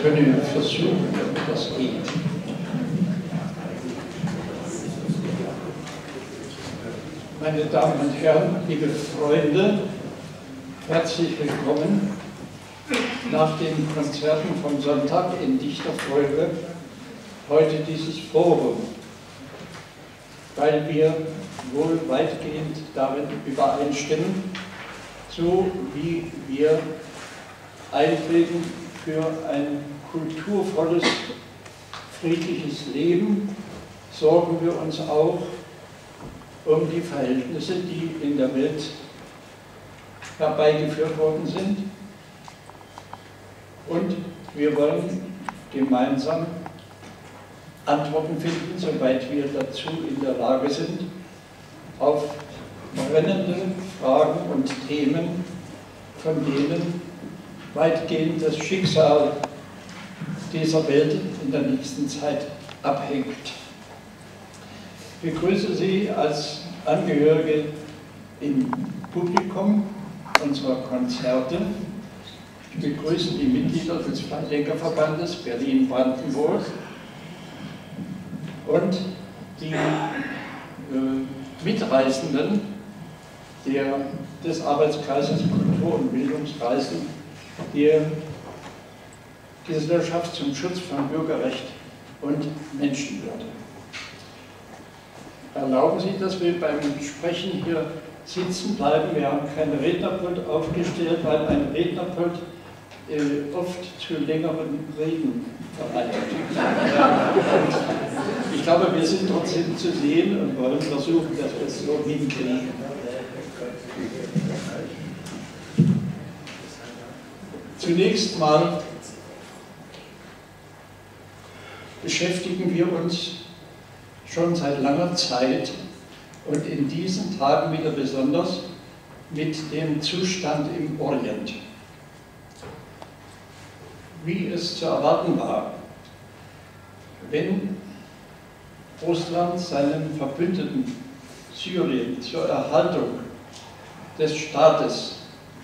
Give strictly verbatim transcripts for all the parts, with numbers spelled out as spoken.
können wir versuchen, ob das geht. Meine Damen und Herren, liebe Freunde, herzlich willkommen nach den Konzerten vom Sonntag in dichter Folge heute dieses Forum, weil wir wohl weitgehend darin übereinstimmen, so wie wir eintreten für ein kulturvolles, friedliches Leben, sorgen wir uns auch um die Verhältnisse, die in der Welt herbeigeführt worden sind. Und wir wollen gemeinsam Antworten finden, soweit wir dazu in der Lage sind, auf brennende Fragen und Themen, von denen weitgehend das Schicksal dieser Welt in der nächsten Zeit abhängt. Ich begrüße Sie als Angehörige im Publikum unserer Konzerte. Ich begrüße die Mitglieder des Freidenkerverbandes Berlin-Brandenburg und die äh, Mitreisenden der, des Arbeitskreises Kultur- und Bildungsreisen der Gesellschaft zum Schutz von Bürgerrecht und Menschenwürde. Erlauben Sie, dass wir beim Sprechen hier sitzen bleiben. Wir haben kein Rednerpult aufgestellt, weil ein Rednerpult äh, oft zu längeren Reden verleitet. Ich glaube, wir sind trotzdem zu sehen und wollen versuchen, dass wir es so hinkriegen. Zunächst mal beschäftigen wir uns schon seit langer Zeit und in diesen Tagen wieder besonders mit dem Zustand im Orient. Wie es zu erwarten war, wenn Russland seinen Verbündeten Syrien zur Erhaltung des Staates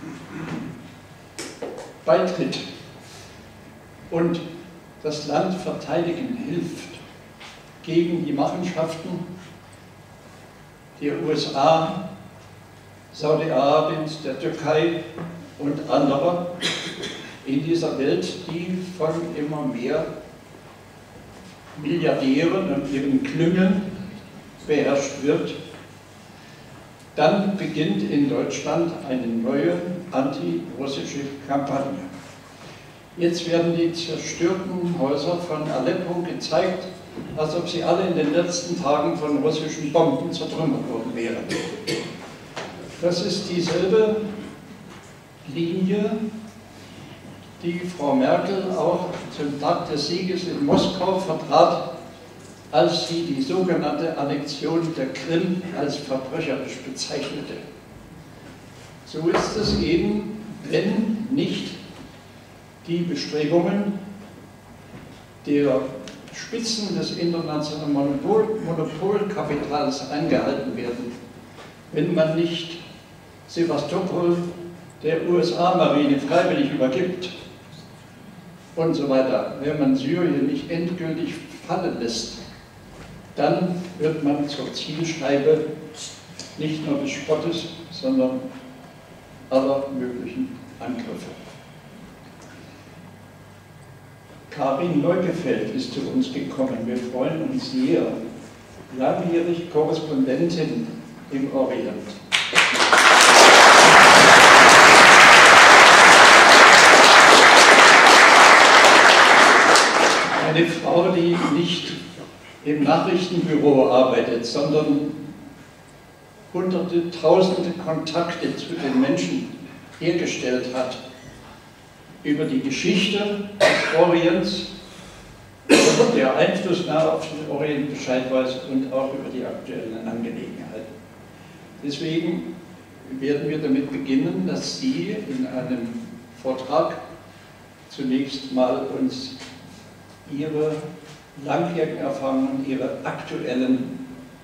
beitritt und das Land verteidigen hilft gegen die Machenschaften der U S A, Saudi-Arabiens, der Türkei und anderer in dieser Welt, die von immer mehr Milliardären und ihren Klüngeln beherrscht wird, dann beginnt in Deutschland eine neue antirussische Kampagne. Jetzt werden die zerstörten Häuser von Aleppo gezeigt, als ob sie alle in den letzten Tagen von russischen Bomben zertrümmert worden wären. Das ist dieselbe Linie, die Frau Merkel auch zum Tag des Sieges in Moskau vertrat, als sie die sogenannte Annexion der Krim als verbrecherisch bezeichnete. So ist es eben, wenn nicht die Bestrebungen der Spitzen des internationalen Monopol, Monopolkapitals eingehalten werden, wenn man nicht Sevastopol der U S A-Marine freiwillig übergibt und so weiter, wenn man Syrien nicht endgültig fallen lässt, dann wird man zur Zielscheibe nicht nur des Spottes, sondern aller möglichen Angriffe. Karin Leukefeld ist zu uns gekommen. Wir freuen uns sehr. Langjährig Korrespondentin im Orient. Eine Frau, die nicht im Nachrichtenbüro arbeitet, sondern hunderte, tausende Kontakte zu den Menschen hergestellt hat, über die Geschichte des Orients und der Einflussnahme auf den Orient Bescheid weiß und auch über die aktuellen Angelegenheiten. Deswegen werden wir damit beginnen, dass Sie in einem Vortrag zunächst mal uns Ihre langjährigen Erfahrungen und Ihre aktuellen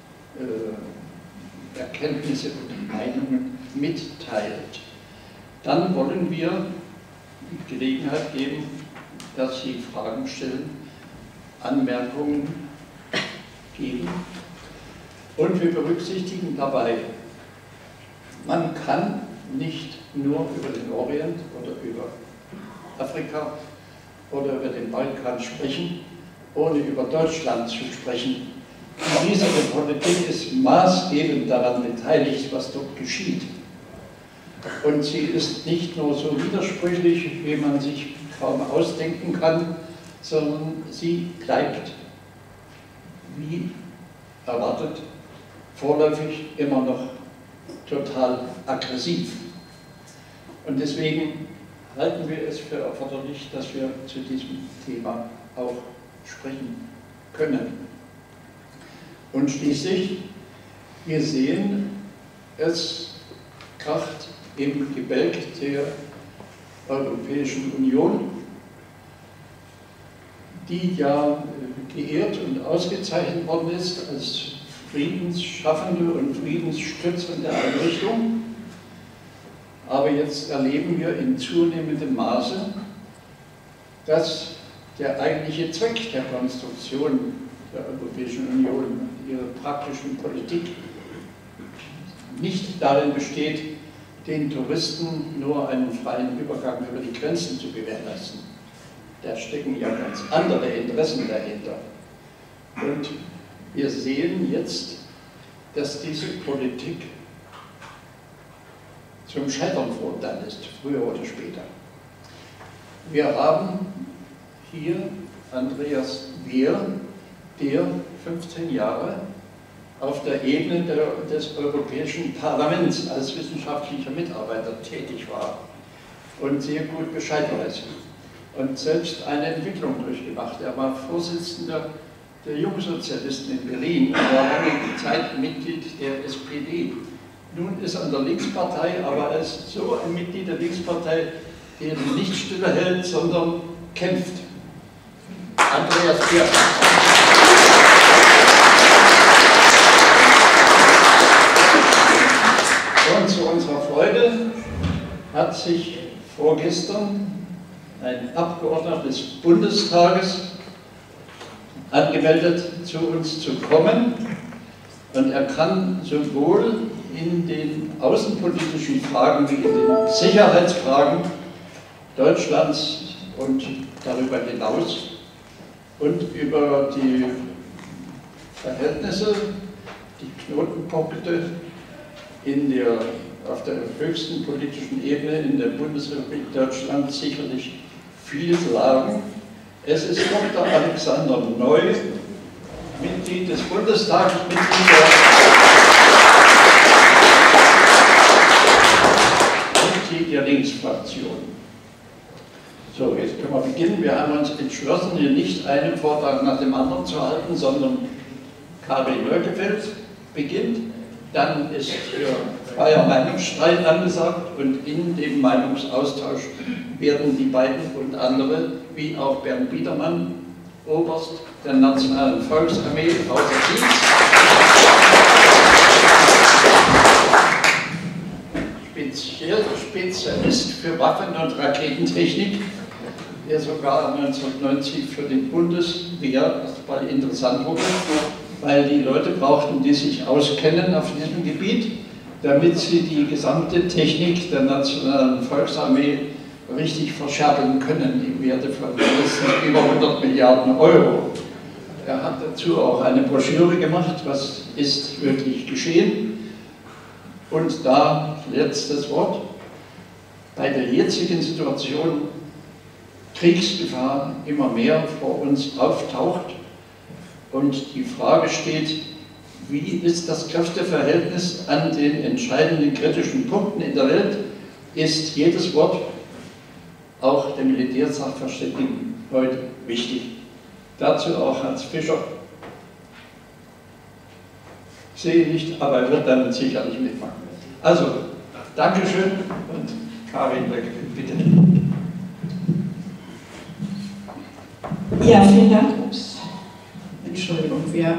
äh, Erkenntnisse und Meinungen mitteilt. Dann wollen wir die Gelegenheit geben, dass Sie Fragen stellen, Anmerkungen geben. Und wir berücksichtigen dabei, man kann nicht nur über den Orient oder über Afrika oder über den Balkan sprechen, ohne über Deutschland zu sprechen. Die riesige Politik ist maßgebend daran beteiligt, was dort geschieht. Und sie ist nicht nur so widersprüchlich, wie man sich kaum ausdenken kann, sondern sie bleibt, wie erwartet, vorläufig immer noch total aggressiv. Und deswegen halten wir es für erforderlich, dass wir zu diesem Thema auch sprechen können. Und schließlich, wir sehen, es kracht im Gebälk der Europäischen Union, die ja geehrt und ausgezeichnet worden ist als friedensschaffende und friedensstützende Einrichtung. Aber jetzt erleben wir in zunehmendem Maße, dass der eigentliche Zweck der Konstruktion der Europäischen Union, ihrer praktischen Politik, nicht darin besteht, den Touristen nur einen freien Übergang über die Grenzen zu gewährleisten. Da stecken ja ganz andere Interessen dahinter. Und wir sehen jetzt, dass diese Politik zum Scheitern verurteilt ist, früher oder später. Wir haben hier Andreas Wehr, der fünfzehn Jahre auf der Ebene der, des Europäischen Parlaments als wissenschaftlicher Mitarbeiter tätig war und sehr gut Bescheid weiß und selbst eine Entwicklung durchgemacht. Er war Vorsitzender der Jungsozialisten in Berlin und war lange Zeit Mitglied der S P D. Nun ist er in der Linkspartei, aber er ist so ein Mitglied der Linkspartei, der nicht stillhält, sondern kämpft. Andreas Wehr. Und zu unserer Freude hat sich vorgestern ein Abgeordneter des Bundestages angemeldet, zu uns zu kommen. Und er kann sowohl in den außenpolitischen Fragen wie in den Sicherheitsfragen Deutschlands und darüber hinaus und über die Verhältnisse, die Knotenpunkte in der, auf der höchsten politischen Ebene in der Bundesrepublik Deutschland sicherlich viel sagen. Es ist Doktor Alexander Neu, Mitglied des Bundestags, Mitglied der, Mitglied der Linksfraktion. So, jetzt können wir beginnen. Wir haben uns entschlossen, hier nicht einen Vortrag nach dem anderen zu halten, sondern Karin Löckefeld beginnt. Dann ist hier freier Meinungsstreit angesagt und in dem Meinungsaustausch werden die beiden und andere, wie auch Bernd Biedermann, Oberst der Nationalen Volksarmee, außer Dienst, speziell Spezialist für Waffen- und Raketentechnik, der sogar neunzehnhundertneunzig für die Bundeswehr, das war interessant wurde, weil die Leute brauchten, die sich auskennen auf diesem Gebiet, damit sie die gesamte Technik der Nationalen Volksarmee richtig verschärfen können, im Werte von mindestens über hundert Milliarden Euro. Er hat dazu auch eine Broschüre gemacht, was ist wirklich geschehen. Und da letztes Wort, bei der jetzigen Situation Kriegsgefahr immer mehr vor uns auftaucht und die Frage steht, wie ist das Kräfteverhältnis an den entscheidenden kritischen Punkten in der Welt, ist jedes Wort auch der Militärsachverständigen heute wichtig. Dazu auch Hans Fischer. Ich sehe ihn nicht, aber er wird dann sicherlich mitmachen. Also, Dankeschön und Karin, bitte. Ja, vielen Dank. Ups. Entschuldigung, wir.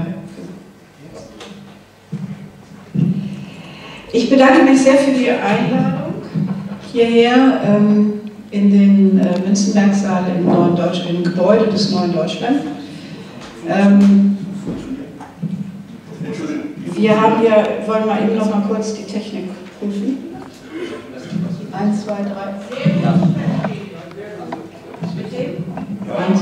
Ich bedanke mich sehr für die Einladung hierher. in den äh, Münzenbergsaal im, Neuen Deutsch, im Gebäude des Neuen Deutschland. Ähm, wir haben hier, wollen wir eben noch mal kurz die Technik prüfen. Eins, zwei, drei. Ja. Mit dem? Eins.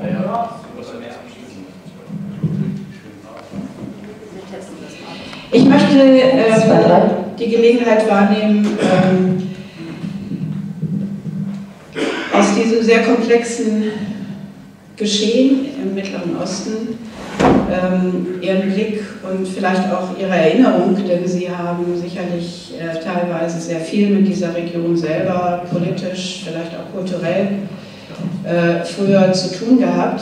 Ich möchte ähm, die Gelegenheit wahrnehmen, ähm, aus diesem sehr komplexen Geschehen im Mittleren Osten ähm, Ihren Blick und vielleicht auch Ihre Erinnerung, denn Sie haben sicherlich äh, teilweise sehr viel mit dieser Region selber, politisch, vielleicht auch kulturell, äh, früher zu tun gehabt.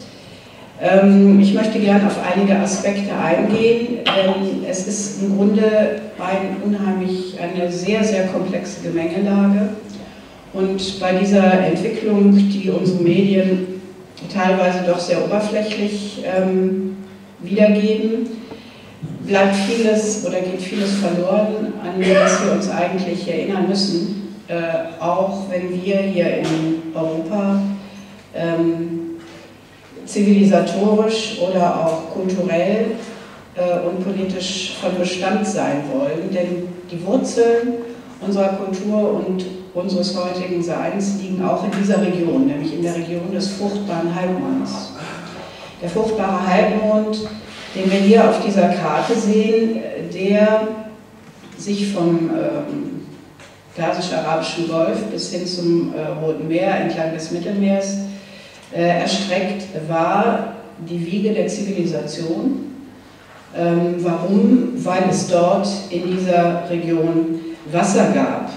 Ähm, ich möchte gerne auf einige Aspekte eingehen, denn es ist im Grunde ein unheimlich, eine sehr, sehr komplexe Gemengelage. Und bei dieser Entwicklung, die unsere Medien teilweise doch sehr oberflächlich ähm, wiedergeben, bleibt vieles oder geht vieles verloren, an das wir uns eigentlich erinnern müssen, äh, auch wenn wir hier in Europa ähm, zivilisatorisch oder auch kulturell äh, und politisch von Bestand sein wollen. Denn die Wurzeln unserer Kultur und unseres heutigen Seins liegen auch in dieser Region, nämlich in der Region des fruchtbaren Halbmonds. Der fruchtbare Halbmond, den wir hier auf dieser Karte sehen, der sich vom ähm, Persisch-Arabischen Golf bis hin zum äh, Roten Meer entlang des Mittelmeers äh, erstreckt, war die Wiege der Zivilisation. Ähm, warum? Weil es dort in dieser Region Wasser gab.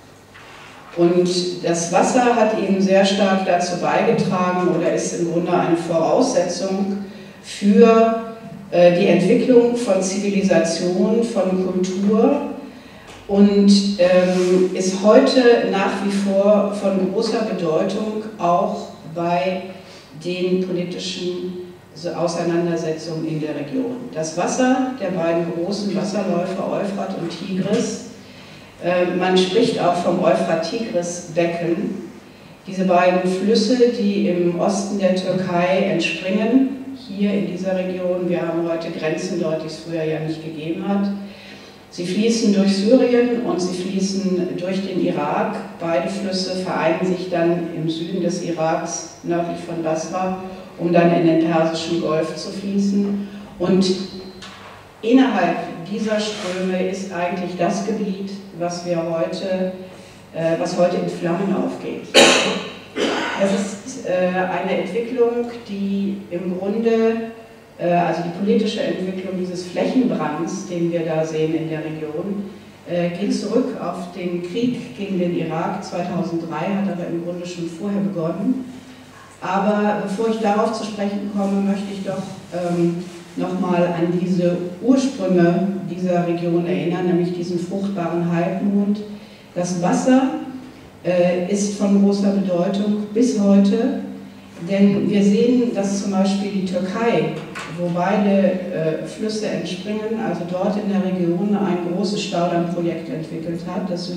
Und das Wasser hat eben sehr stark dazu beigetragen oder ist im Grunde eine Voraussetzung für äh, die Entwicklung von Zivilisation, von Kultur und ähm, ist heute nach wie vor von großer Bedeutung auch bei den politischen Auseinandersetzungen in der Region. Das Wasser der beiden großen Wasserläufe Euphrat und Tigris, man spricht auch vom Euphrat-Tigris-Becken. Diese beiden Flüsse, die im Osten der Türkei entspringen, hier in dieser Region, wir haben heute Grenzen dort, die es früher ja nicht gegeben hat. Sie fließen durch Syrien und sie fließen durch den Irak. Beide Flüsse vereinen sich dann im Süden des Iraks, nördlich von Basra, um dann in den Persischen Golf zu fließen. Und innerhalb dieser Ströme ist eigentlich das Gebiet, was wir heute, äh, was heute in Flammen aufgeht. Das ist äh, eine Entwicklung, die im Grunde, äh, also die politische Entwicklung dieses Flächenbrands, den wir da sehen in der Region, äh, geht zurück auf den Krieg gegen den Irak zweitausenddrei, hat aber im Grunde schon vorher begonnen. Aber bevor ich darauf zu sprechen komme, möchte ich doch ähm, nochmal an diese Ursprünge dieser Region erinnern, nämlich diesen fruchtbaren Halbmond. Das Wasser äh, ist von großer Bedeutung bis heute, denn wir sehen, dass zum Beispiel die Türkei, wo beide äh, Flüsse entspringen, also dort in der Region ein großes Staudammprojekt entwickelt hat, das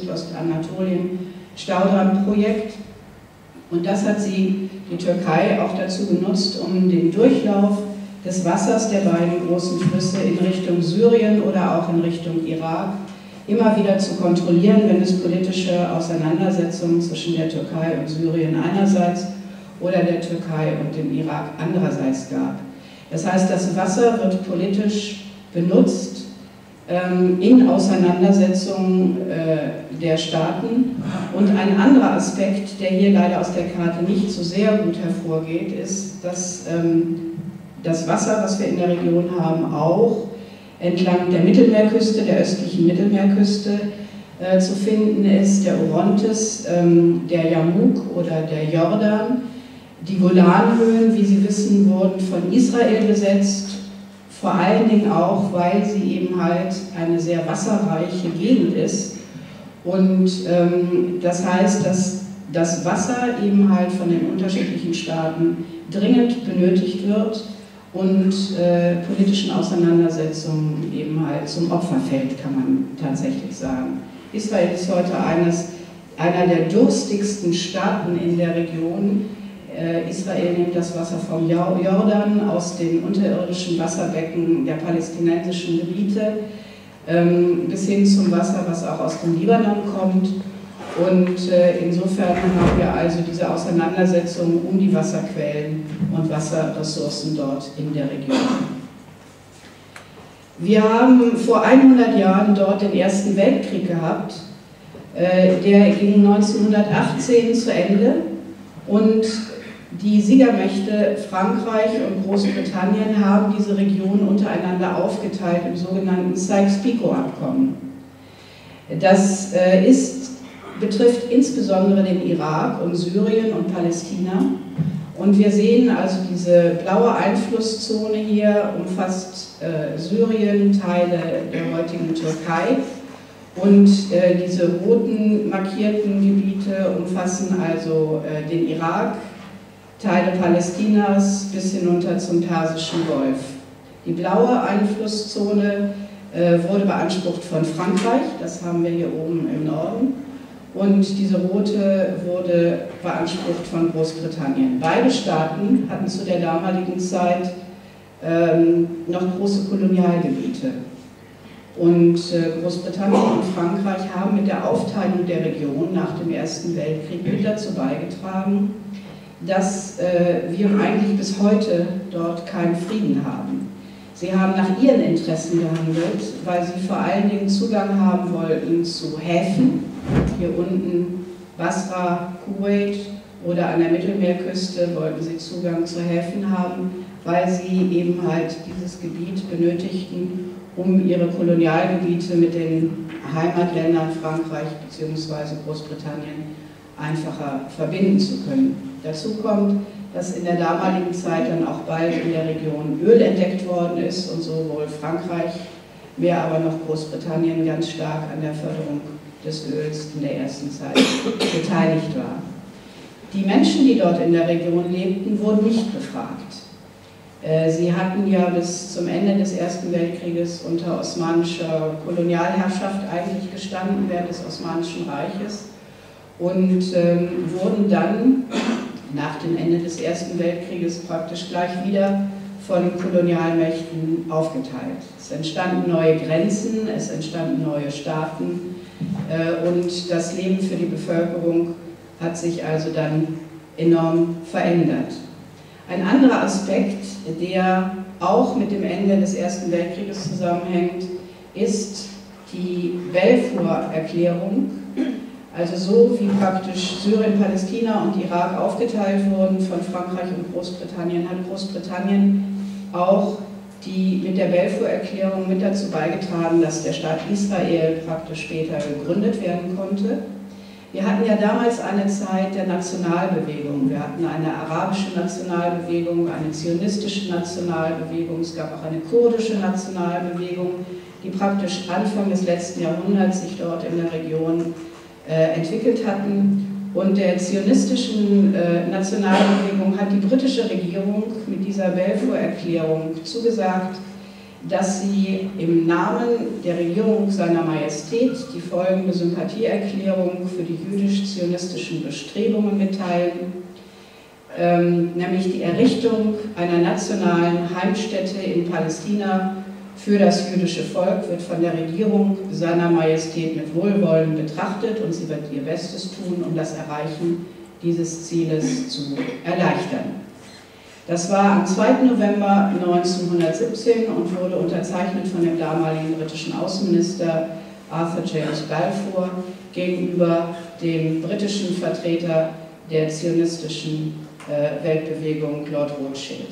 Südostanatolien-Staudammprojekt. Und das hat sie, die Türkei, auch dazu genutzt, um den Durchlauf des Wassers der beiden großen Flüsse in Richtung Syrien oder auch in Richtung Irak immer wieder zu kontrollieren, wenn es politische Auseinandersetzungen zwischen der Türkei und Syrien einerseits oder der Türkei und dem Irak andererseits gab. Das heißt, das Wasser wird politisch benutzt ähm, in Auseinandersetzungen äh, der Staaten. Und ein anderer Aspekt, der hier leider aus der Karte nicht so sehr gut hervorgeht, ist, dass ähm, das Wasser, was wir in der Region haben, auch entlang der Mittelmeerküste, der östlichen Mittelmeerküste äh, zu finden ist, der Orontes, ähm, der Yarmouk oder der Jordan. Die Golanhöhen, wie Sie wissen, wurden von Israel besetzt, vor allen Dingen auch, weil sie eben halt eine sehr wasserreiche Gegend ist. Und ähm, das heißt, dass das Wasser eben halt von den unterschiedlichen Staaten dringend benötigt wird und äh, politischen Auseinandersetzungen eben halt zum Opfer fällt, kann man tatsächlich sagen. Israel ist heute eines einer der durstigsten Staaten in der Region. Äh, Israel nimmt das Wasser vom Jordan, aus den unterirdischen Wasserbecken der palästinensischen Gebiete, ähm, bis hin zum Wasser, was auch aus dem Libanon kommt. Und äh, insofern haben wir also diese Auseinandersetzung um die Wasserquellen und Wasserressourcen dort in der Region. Wir haben vor hundert Jahren dort den Ersten Weltkrieg gehabt. Äh, der ging neunzehnhundertachtzehn zu Ende und die Siegermächte Frankreich und Großbritannien haben diese Region untereinander aufgeteilt im sogenannten Sykes-Picot-Abkommen. Das äh, ist, betrifft insbesondere den Irak und Syrien und Palästina. Und wir sehen also diese blaue Einflusszone hier, umfasst äh, Syrien, Teile der heutigen Türkei. Und äh, diese roten markierten Gebiete umfassen also äh, den Irak, Teile Palästinas bis hinunter zum Persischen Golf. Die blaue Einflusszone äh, wurde beansprucht von Frankreich, das haben wir hier oben im Norden. Und diese rote wurde beansprucht von Großbritannien. Beide Staaten hatten zu der damaligen Zeit ähm, noch große Kolonialgebiete. Und äh, Großbritannien und Frankreich haben mit der Aufteilung der Region nach dem Ersten Weltkrieg mit dazu beigetragen, dass äh, wir eigentlich bis heute dort keinen Frieden haben. Sie haben nach ihren Interessen gehandelt, weil sie vor allen Dingen Zugang haben wollten zu Häfen, hier unten Basra, Kuwait oder an der Mittelmeerküste wollten sie Zugang zu Häfen haben, weil sie eben halt dieses Gebiet benötigten, um ihre Kolonialgebiete mit den Heimatländern Frankreich bzw. Großbritannien einfacher verbinden zu können. Dazu kommt, dass in der damaligen Zeit dann auch bald in der Region Öl entdeckt worden ist und sowohl Frankreich, mehr aber noch Großbritannien ganz stark an der Förderung des Öls in der ersten Zeit beteiligt war. Die Menschen, die dort in der Region lebten, wurden nicht befragt. Sie hatten ja bis zum Ende des Ersten Weltkrieges unter osmanischer Kolonialherrschaft eigentlich gestanden, während des Osmanischen Reiches, und ähm, wurden dann nach dem Ende des Ersten Weltkrieges praktisch gleich wieder von Kolonialmächten aufgeteilt. Es entstanden neue Grenzen, es entstanden neue Staaten äh, und das Leben für die Bevölkerung hat sich also dann enorm verändert. Ein anderer Aspekt, der auch mit dem Ende des Ersten Weltkrieges zusammenhängt, ist die Balfour-Erklärung. Also so wie praktisch Syrien, Palästina und Irak aufgeteilt wurden von Frankreich und Großbritannien, hat Großbritannien auch die mit der Balfour-Erklärung mit dazu beigetragen, dass der Staat Israel praktisch später gegründet werden konnte. Wir hatten ja damals eine Zeit der Nationalbewegung. Wir hatten eine arabische Nationalbewegung, eine zionistische Nationalbewegung, es gab auch eine kurdische Nationalbewegung, die praktisch Anfang des letzten Jahrhunderts sich dort in der Region äh, entwickelt hatten. Und der zionistischen äh, Nationalbewegung hat die britische Regierung mit dieser Balfour-Erklärung zugesagt, dass sie im Namen der Regierung seiner Majestät die folgende Sympathieerklärung für die jüdisch-zionistischen Bestrebungen mitteilen, ähm, nämlich die Errichtung einer nationalen Heimstätte in Palästina für das jüdische Volk wird von der Regierung seiner Majestät mit Wohlwollen betrachtet und sie wird ihr Bestes tun, um das Erreichen dieses Zieles zu erleichtern. Das war am zweiten November neunzehnhundertsiebzehn und wurde unterzeichnet von dem damaligen britischen Außenminister Arthur James Balfour gegenüber dem britischen Vertreter der zionistischen äh, Weltbewegung, Lord Rothschild.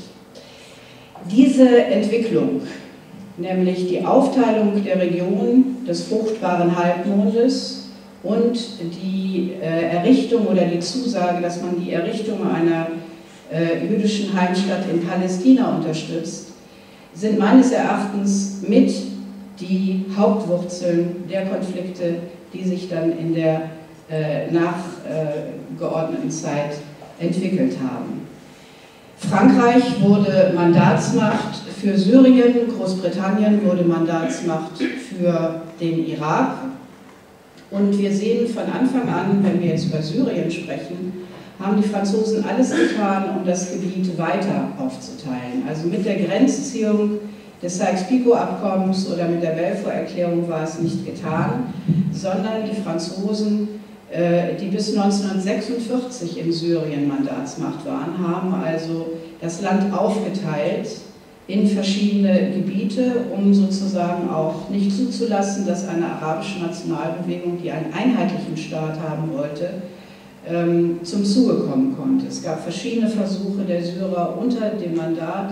Diese Entwicklung, nämlich die Aufteilung der Region des fruchtbaren Halbmondes und die äh, Errichtung oder die Zusage, dass man die Errichtung einer Äh, jüdischen Heimstatt in Palästina unterstützt, sind meines Erachtens mit die Hauptwurzeln der Konflikte, die sich dann in der äh, nachgeordneten äh, Zeit entwickelt haben. Frankreich wurde Mandatsmacht für Syrien, Großbritannien wurde Mandatsmacht für den Irak Und wir sehen von Anfang an, wenn wir jetzt über Syrien sprechen, haben die Franzosen alles getan, um das Gebiet weiter aufzuteilen. Also mit der Grenzziehung des Sykes-Picot-Abkommens oder mit der Balfour-Erklärung war es nicht getan, sondern die Franzosen, die bis neunzehnhundertsechsundvierzig in Syrien Mandatsmacht waren, haben also das Land aufgeteilt in verschiedene Gebiete, um sozusagen auch nicht zuzulassen, dass eine arabische Nationalbewegung, die einen einheitlichen Staat haben wollte, ähm, zum Zuge kommen konnte. Es gab verschiedene Versuche der Syrer unter dem Mandat,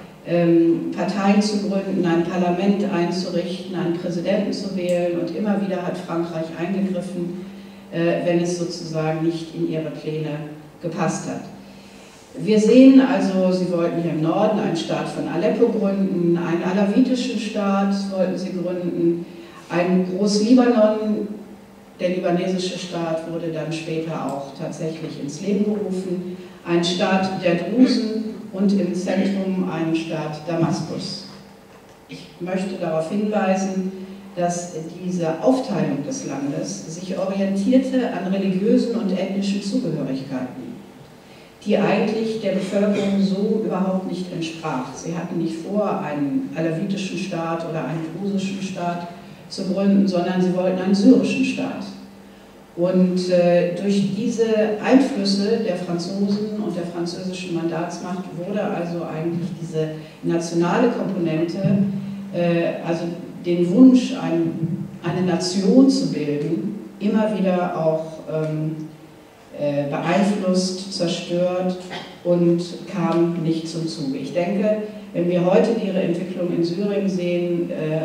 ähm, Parteien zu gründen, ein Parlament einzurichten, einen Präsidenten zu wählen, und immer wieder hat Frankreich eingegriffen, äh, wenn es sozusagen nicht in ihre Pläne gepasst hat. Wir sehen also, sie wollten hier im Norden einen Staat von Aleppo gründen, einen alawitischen Staat wollten sie gründen, einen Groß-Libanon, der libanesische Staat wurde dann später auch tatsächlich ins Leben gerufen, ein Staat der Drusen und im Zentrum einen Staat Damaskus. Ich möchte darauf hinweisen, dass diese Aufteilung des Landes sich orientierte an religiösen und ethnischen Zugehörigkeiten, die eigentlich der Bevölkerung so überhaupt nicht entsprach. Sie hatten nicht vor, einen alawitischen Staat oder einen drusischen Staat zu gründen, sondern sie wollten einen syrischen Staat. Und äh, durch diese Einflüsse der Franzosen und der französischen Mandatsmacht wurde also eigentlich diese nationale Komponente, äh, also den Wunsch, ein, eine Nation zu bilden, immer wieder auch ähm, äh, beeinflusst, zerstört und kam nicht zum Zuge. Ich denke, wenn wir heute ihre Entwicklung in Syrien sehen, äh,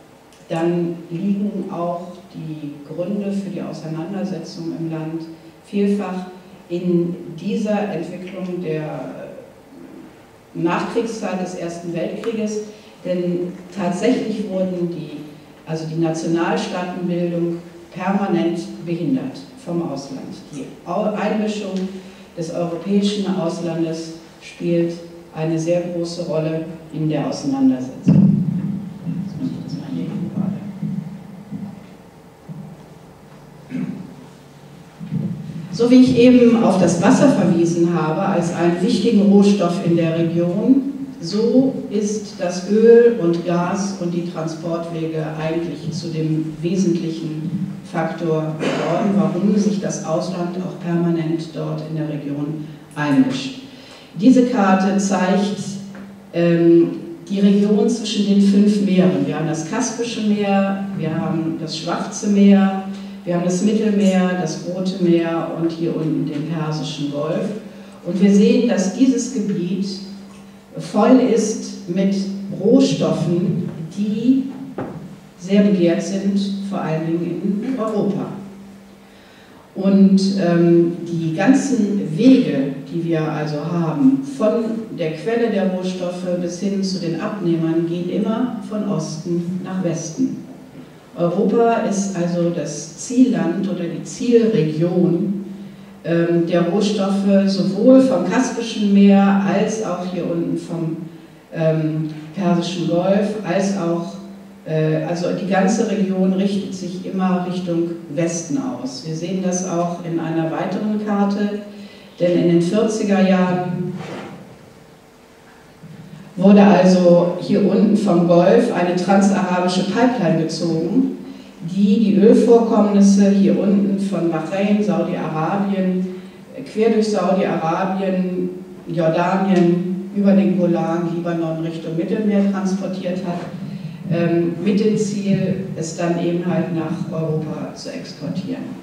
dann liegen auch die Gründe für die Auseinandersetzung im Land vielfach in dieser Entwicklung der Nachkriegszeit des Ersten Weltkrieges, denn tatsächlich wurden die, also die Nationalstaatenbildung permanent behindert vom Ausland. Die Einmischung des europäischen Auslandes spielt eine sehr große Rolle in der Auseinandersetzung. So wie ich eben auf das Wasser verwiesen habe als einen wichtigen Rohstoff in der Region, so ist das Öl und Gas und die Transportwege eigentlich zu dem wesentlichen Faktor geworden, warum sich das Ausland auch permanent dort in der Region einmischt. Diese Karte zeigt ähm, die Region zwischen den fünf Meeren. Wir haben das Kaspische Meer, wir haben das Schwarze Meer, wir haben das Mittelmeer, das Rote Meer und hier unten den Persischen Golf. Und wir sehen, dass dieses Gebiet voll ist mit Rohstoffen, die sehr begehrt sind, vor allen Dingen in Europa. Und ähm, die ganzen Wege, die wir also haben, von der Quelle der Rohstoffe bis hin zu den Abnehmern, gehen immer von Osten nach Westen. Europa ist also das Zielland oder die Zielregion ähm, der Rohstoffe sowohl vom Kaspischen Meer als auch hier unten vom ähm, Persischen Golf, als auch, äh, also die ganze Region richtet sich immer Richtung Westen aus. Wir sehen das auch in einer weiteren Karte, denn in den vierziger Jahren wurde also hier unten vom Golf eine transarabische Pipeline gezogen, die die Ölvorkommnisse hier unten von Bahrain, Saudi-Arabien, quer durch Saudi-Arabien, Jordanien, über den Golan, Libanon Richtung Mittelmeer transportiert hat, ähm, mit dem Ziel, es dann eben halt nach Europa zu exportieren.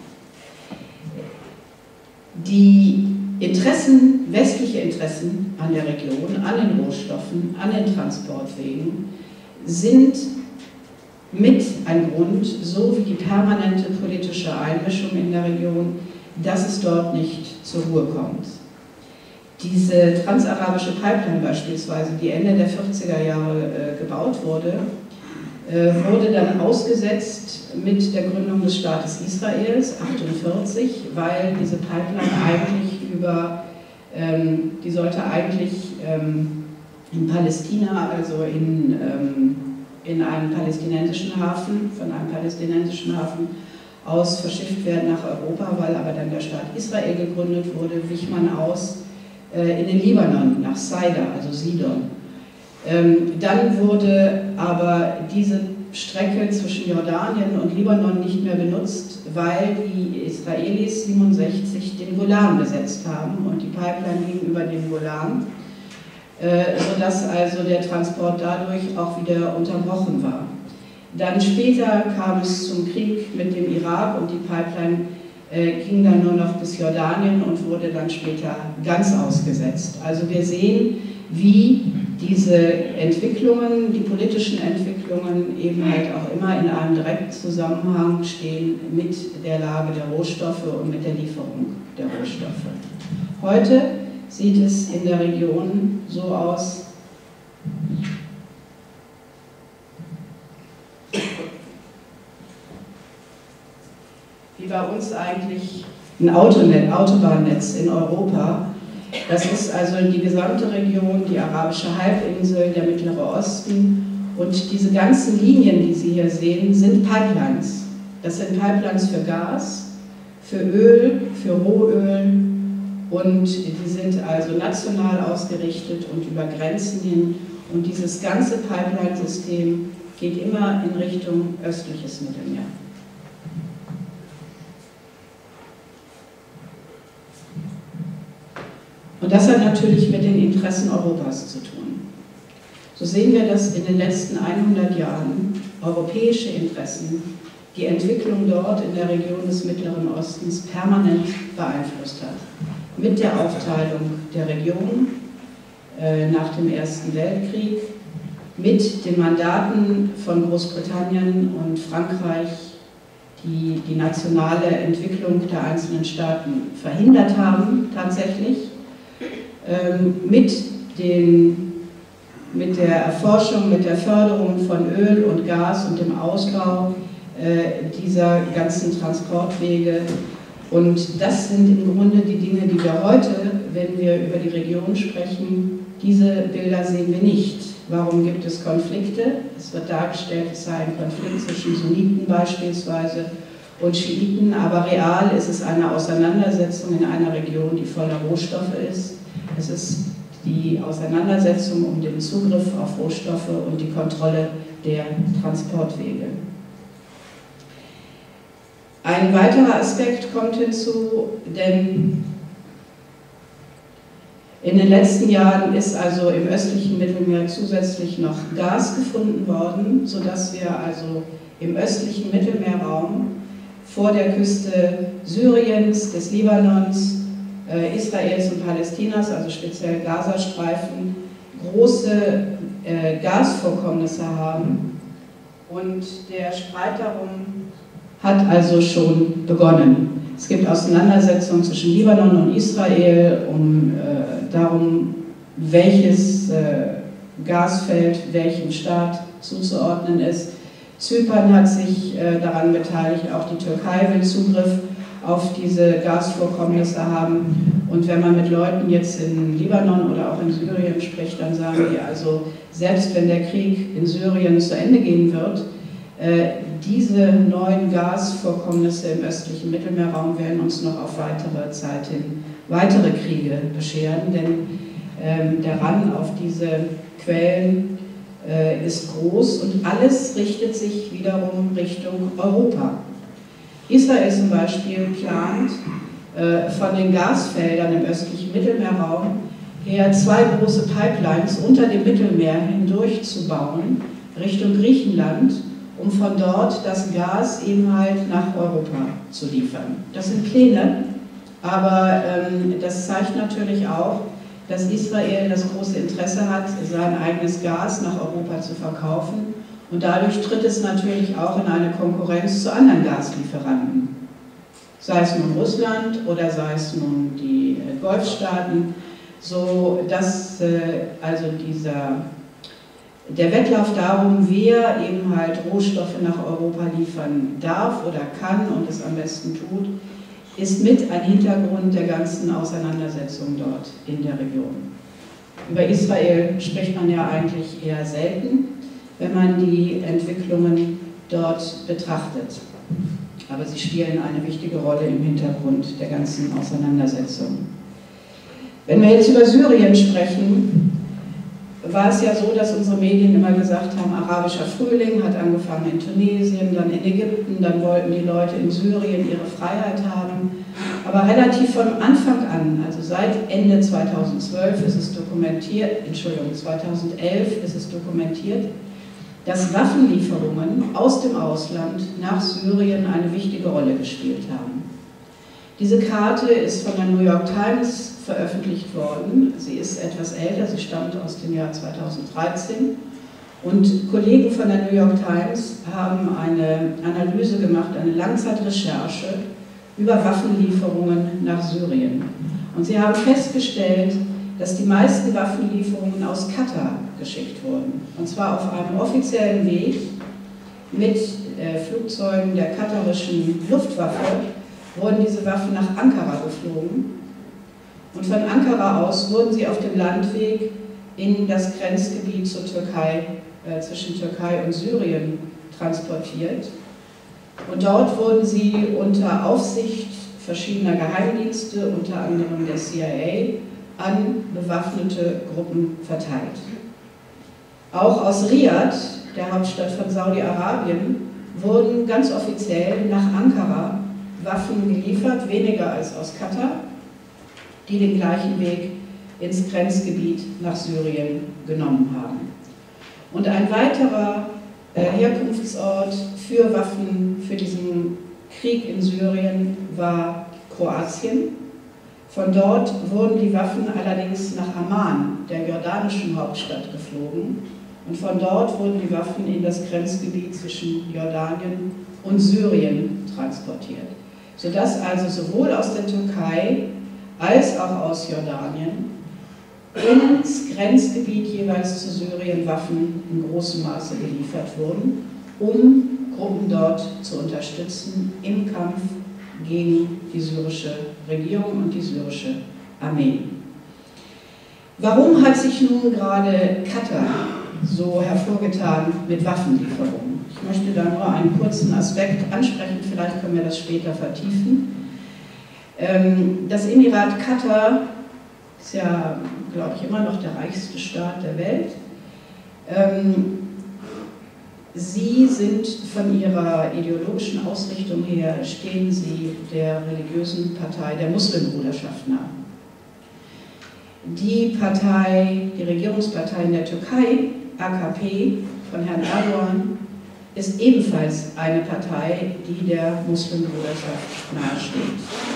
Die Interessen, westliche Interessen an der Region, an den Rohstoffen, an den Transportwegen sind mit ein Grund, so wie die permanente politische Einmischung in der Region, dass es dort nicht zur Ruhe kommt. Diese transarabische Pipeline beispielsweise, die Ende der vierziger Jahre äh, gebaut wurde, äh, wurde dann ausgesetzt mit der Gründung des Staates Israels, achtundvierzig, weil diese Pipeline eigentlich über, ähm, die sollte eigentlich ähm, in Palästina, also in, ähm, in einem palästinensischen Hafen, von einem palästinensischen Hafen aus verschifft werden nach Europa, weil aber dann der Staat Israel gegründet wurde, wich man aus äh, in den Libanon, nach Saida, also Sidon. Ähm, dann wurde aber diese Strecke zwischen Jordanien und Libanon nicht mehr benutzt, weil die Israelis siebenundsechzig den Golan besetzt haben und die Pipeline ging über den Golan, äh, sodass also der Transport dadurch auch wieder unterbrochen war. Dann später kam es zum Krieg mit dem Irak und die Pipeline äh, ging dann nur noch bis Jordanien und wurde dann später ganz ausgesetzt. Also wir sehen, wie diese Entwicklungen, die politischen Entwicklungen eben halt auch immer in einem direkten Zusammenhang stehen mit der Lage der Rohstoffe und mit der Lieferung der Rohstoffe. Heute sieht es in der Region so aus, wie bei uns eigentlich ein Autonetz, Autobahnnetz in Europa. Das ist also die gesamte Region, die arabische Halbinsel, der Mittlere Osten und diese ganzen Linien, die Sie hier sehen, sind Pipelines. Das sind Pipelines für Gas, für Öl, für Rohöl und die sind also national ausgerichtet und über Grenzen hin und dieses ganze Pipeline-System geht immer in Richtung östliches Mittelmeer. Und das hat natürlich mit den Interessen Europas zu tun. So sehen wir, dass in den letzten hundert Jahren europäische Interessen die Entwicklung dort in der Region des Mittleren Ostens permanent beeinflusst hat. Mit der Aufteilung der Region äh, nach dem Ersten Weltkrieg, mit den Mandaten von Großbritannien und Frankreich, die die nationale Entwicklung der einzelnen Staaten verhindert haben, tatsächlich, ähm, mit, den, mit der Erforschung, mit der Förderung von Öl und Gas und dem Ausbau äh, dieser ganzen Transportwege. Und das sind im Grunde die Dinge, die wir heute, wenn wir über die Region sprechen, diese Bilder sehen wir nicht. Warum gibt es Konflikte? Es wird dargestellt, es sei ein Konflikt zwischen Sunniten beispielsweise und Schiiten, aber real ist es eine Auseinandersetzung in einer Region, die voller Rohstoffe ist. Es ist die Auseinandersetzung um den Zugriff auf Rohstoffe und die Kontrolle der Transportwege. Ein weiterer Aspekt kommt hinzu, denn in den letzten Jahren ist also im östlichen Mittelmeer zusätzlich noch Gas gefunden worden, sodass wir also im östlichen Mittelmeerraum vor der Küste Syriens, des Libanons, äh, Israels und Palästinas, also speziell Gazastreifen, große äh, Gasvorkommnisse haben. Und der Streit darum hat also schon begonnen. Es gibt Auseinandersetzungen zwischen Libanon und Israel um äh, darum, welches äh, Gasfeld welchem Staat zuzuordnen ist. Zypern hat sich äh, daran beteiligt, auch die Türkei will Zugriff auf diese Gasvorkommnisse haben. Und wenn man mit Leuten jetzt in Libanon oder auch in Syrien spricht, dann sagen die also, selbst wenn der Krieg in Syrien zu Ende gehen wird, äh, diese neuen Gasvorkommnisse im östlichen Mittelmeerraum werden uns noch auf weitere Zeit hin weitere Kriege bescheren, denn ähm, der Run auf diese Quellen äh, ist groß und alles richtet sich wiederum Richtung Europa. Israel zum Beispiel plant äh, von den Gasfeldern im östlichen Mittelmeerraum her zwei große Pipelines unter dem Mittelmeer hindurch zu bauen, Richtung Griechenland, um von dort das Gas eben halt nach Europa zu liefern. Das sind Pläne, aber ähm, das zeigt natürlich auch, dass Israel das große Interesse hat, sein eigenes Gas nach Europa zu verkaufen und dadurch tritt es natürlich auch in eine Konkurrenz zu anderen Gaslieferanten. Sei es nun Russland oder sei es nun die äh, Golfstaaten, so dass äh, also dieser Der Wettlauf darum, wer eben halt Rohstoffe nach Europa liefern darf oder kann und es am besten tut, ist mit ein Hintergrund der ganzen Auseinandersetzung dort in der Region. Über Israel spricht man ja eigentlich eher selten, wenn man die Entwicklungen dort betrachtet. aber sie spielen eine wichtige Rolle im Hintergrund der ganzen Auseinandersetzung. Wenn wir jetzt über Syrien sprechen, war es ja so, dass unsere Medien immer gesagt haben, arabischer Frühling hat angefangen in Tunesien, dann in Ägypten, dann wollten die Leute in Syrien ihre Freiheit haben. Aber relativ von Anfang an, also seit Ende zweitausendzwölf ist es dokumentiert, Entschuldigung, zweitausendelf ist es dokumentiert, dass Waffenlieferungen aus dem Ausland nach Syrien eine wichtige Rolle gespielt haben. Diese Karte ist von der New York Times veröffentlicht worden. Sie ist etwas älter, sie stammt aus dem Jahr zweitausenddreizehn. Und Kollegen von der New York Times haben eine Analyse gemacht, eine Langzeitrecherche über Waffenlieferungen nach Syrien. Und sie haben festgestellt, dass die meisten Waffenlieferungen aus Katar geschickt wurden. Und zwar auf einem offiziellen Weg mit äh, Flugzeugen der katarischen Luftwaffe wurden diese Waffen nach Ankara geflogen. Und von Ankara aus wurden sie auf dem Landweg in das Grenzgebiet zur Türkei, äh, zwischen Türkei und Syrien transportiert. Und dort wurden sie unter Aufsicht verschiedener Geheimdienste, unter anderem der C I A, an bewaffnete Gruppen verteilt. Auch aus Riad, der Hauptstadt von Saudi-Arabien, wurden ganz offiziell nach Ankara Waffen geliefert, weniger als aus Katar, die den gleichen Weg ins Grenzgebiet nach Syrien genommen haben. Und ein weiterer äh, Herkunftsort für Waffen für diesen Krieg in Syrien war Kroatien. Von dort wurden die Waffen allerdings nach Amman, der jordanischen Hauptstadt, geflogen. Und von dort wurden die Waffen in das Grenzgebiet zwischen Jordanien und Syrien transportiert. Sodass also sowohl aus der Türkei als auch aus Jordanien ins Grenzgebiet jeweils zu Syrien Waffen in großem Maße geliefert wurden, um Gruppen dort zu unterstützen im Kampf gegen die syrische Regierung und die syrische Armee. Warum hat sich nun gerade Katar so hervorgetan mit Waffenlieferungen? Ich möchte da nur einen kurzen Aspekt ansprechen, vielleicht können wir das später vertiefen. Das Emirat Katar ist ja, glaube ich, immer noch der reichste Staat der Welt. Sie sind von ihrer ideologischen Ausrichtung her, stehen sie der religiösen Partei der Muslimbruderschaft nahe. Die Partei, die Regierungspartei in der Türkei, A K P von Herrn Erdogan, ist ebenfalls eine Partei, die der Muslimbruderschaft nahesteht.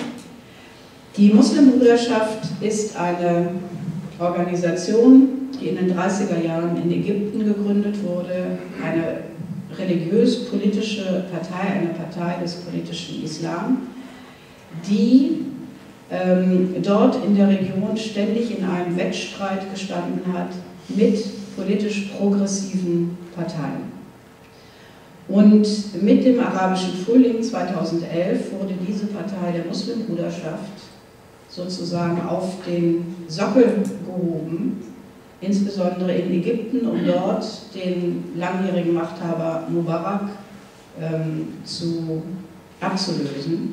Die Muslimbruderschaft ist eine Organisation, die in den dreißiger Jahren in Ägypten gegründet wurde, eine religiös-politische Partei, eine Partei des politischen Islam, die ähm, dort in der Region ständig in einem Wettstreit gestanden hat mit politisch progressiven Parteien. Und mit dem arabischen Frühling zweitausendelf wurde diese Partei der Muslimbruderschaft sozusagen auf den Sockel gehoben, insbesondere in Ägypten, um dort den langjährigen Machthaber Mubarak ähm, zu, abzulösen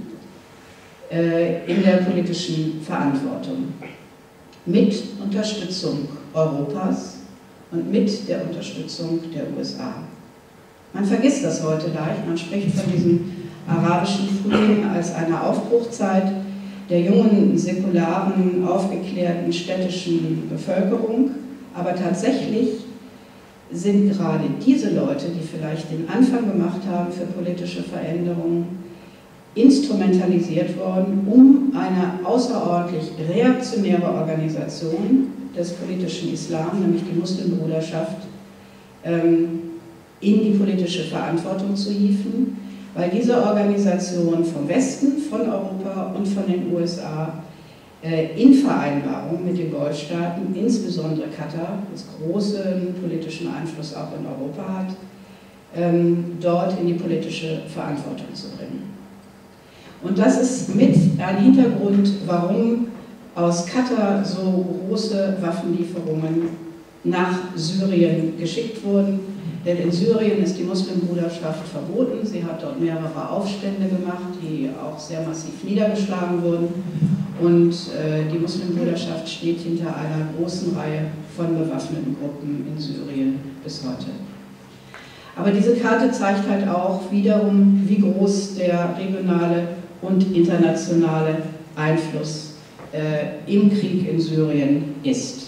äh, in der politischen Verantwortung. Mit Unterstützung Europas und mit der Unterstützung der U S A. Man vergisst das heute leicht, man spricht von diesem arabischen Frühling als einer Aufbruchzeit der jungen, säkularen, aufgeklärten städtischen Bevölkerung. Aber tatsächlich sind gerade diese Leute, die vielleicht den Anfang gemacht haben für politische Veränderungen, instrumentalisiert worden, um eine außerordentlich reaktionäre Organisation des politischen Islam, nämlich die Muslimbruderschaft, ähm, in die politische Verantwortung zu hieven, weil diese Organisation vom Westen, von Europa und von den U S A äh, in Vereinbarung mit den Golfstaaten, insbesondere Katar, das großen politischen Einfluss auch in Europa hat, ähm, dort in die politische Verantwortung zu bringen. Und das ist mit ein Hintergrund, warum aus Katar so große Waffenlieferungen nach Syrien geschickt wurden. Denn in Syrien ist die Muslimbruderschaft verboten. Sie hat dort mehrere Aufstände gemacht, die auch sehr massiv niedergeschlagen wurden. Und äh, die Muslimbruderschaft steht hinter einer großen Reihe von bewaffneten Gruppen in Syrien bis heute. Aber diese Karte zeigt halt auch wiederum, wie groß der regionale und internationale Einfluss äh, im Krieg in Syrien ist.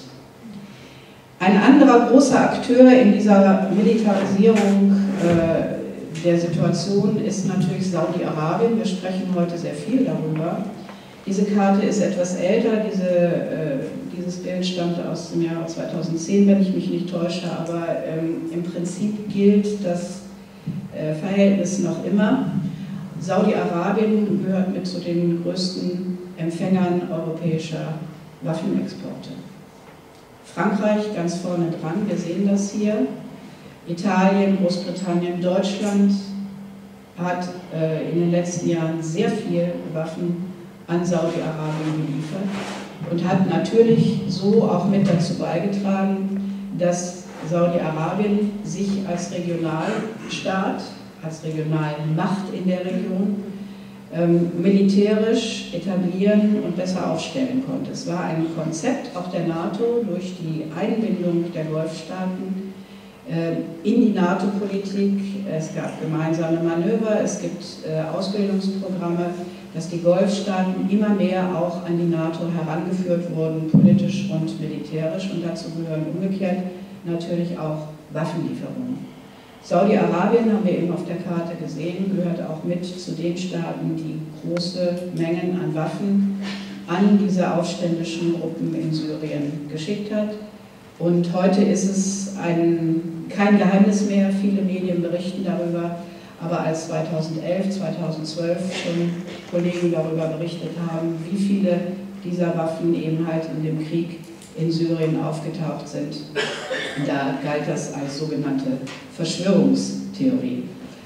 Ein anderer großer Akteur in dieser Militarisierung äh, der Situation ist natürlich Saudi-Arabien. Wir sprechen heute sehr viel darüber. Diese Karte ist etwas älter, diese, äh, dieses Bild stammt aus dem Jahr zweitausendzehn, wenn ich mich nicht täusche, aber ähm, im Prinzip gilt das äh, Verhältnis noch immer. Saudi-Arabien gehört mit zu den größten Empfängern europäischer Waffenexporte. Frankreich ganz vorne dran, wir sehen das hier. Italien, Großbritannien, Deutschland hat äh, in den letzten Jahren sehr viel Waffen an Saudi-Arabien geliefert und hat natürlich so auch mit dazu beigetragen, dass Saudi-Arabien sich als Regionalstaat, als Regionalmacht in der Region ähm, militärisch etablieren und besser aufstellen konnte. Es war ein Konzept auch der NATO durch die Einbindung der Golfstaaten äh, in die NATO-Politik. Es gab gemeinsame Manöver, es gibt äh, Ausbildungsprogramme, dass die Golfstaaten immer mehr auch an die NATO herangeführt wurden, politisch und militärisch, und dazu gehören umgekehrt natürlich auch Waffenlieferungen. Saudi-Arabien, haben wir eben auf der Karte gesehen, gehört auch mit zu den Staaten, die große Mengen an Waffen an diese aufständischen Gruppen in Syrien geschickt hat. Und heute ist es ein, kein Geheimnis mehr, viele Medien berichten darüber, aber als zweitausendelf, zweitausendzwölf schon Kollegen darüber berichtet haben, wie viele dieser Waffen eben halt in dem Krieg in Syrien aufgetaucht sind, da galt das als sogenannte Verschwörungstheorie.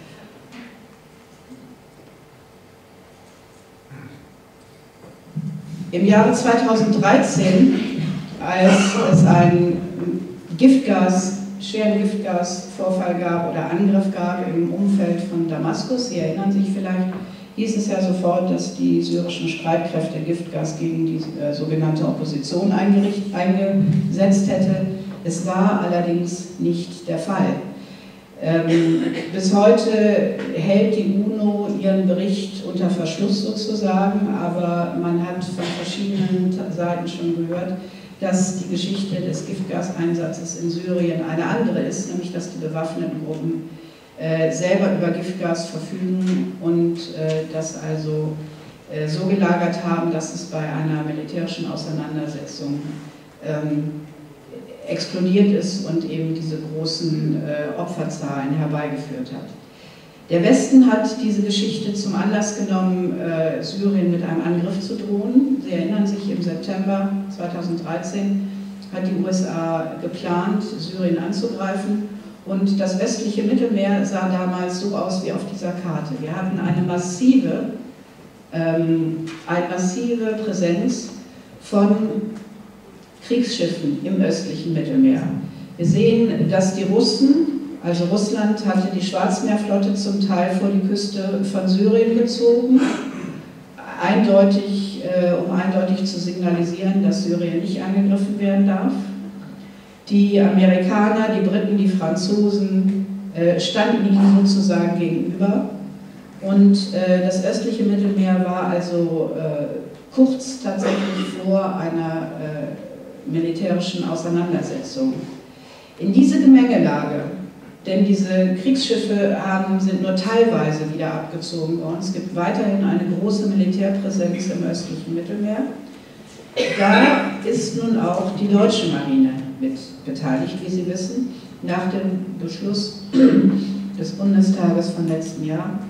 Im Jahre zweitausenddreizehn, als es einen Giftgas, schweren Giftgasvorfall gab oder Angriff gab im Umfeld von Damaskus, Sie erinnern sich vielleicht, hieß es ja sofort, dass die syrischen Streitkräfte Giftgas gegen die äh, sogenannte Opposition eingesetzt hätte. Es war allerdings nicht der Fall. Ähm, bis heute hält die UNO ihren Bericht unter Verschluss sozusagen, aber man hat von verschiedenen Seiten schon gehört, dass die Geschichte des Giftgaseinsatzes in Syrien eine andere ist, nämlich dass die bewaffneten Gruppen äh, selber über Giftgas verfügen und äh, das also äh, so gelagert haben, dass es bei einer militärischen Auseinandersetzung ähm, explodiert ist und eben diese großen äh, Opferzahlen herbeigeführt hat. Der Westen hat diese Geschichte zum Anlass genommen, äh, Syrien mit einem Angriff zu drohen. Sie erinnern sich, im September zweitausenddreizehn hat die U S A geplant, Syrien anzugreifen, und das westliche Mittelmeer sah damals so aus wie auf dieser Karte. Wir hatten eine massive, ähm, eine massive Präsenz von Kriegsschiffen im östlichen Mittelmeer. Wir sehen, dass die Russen, also Russland, hatte die Schwarzmeerflotte zum Teil vor die Küste von Syrien gezogen, eindeutig, äh, um eindeutig zu signalisieren, dass Syrien nicht angegriffen werden darf. Die Amerikaner, die Briten, die Franzosen äh, standen ihnen sozusagen gegenüber. Und äh, das östliche Mittelmeer war also äh, kurz tatsächlich vor einer äh, militärischen Auseinandersetzung. In diese Gemengelage, denn diese Kriegsschiffe haben, sind nur teilweise wieder abgezogen worden, es gibt weiterhin eine große Militärpräsenz im östlichen Mittelmeer, da ist nun auch die deutsche Marine mit beteiligt, wie Sie wissen, nach dem Beschluss des Bundestages von letztem Jahr,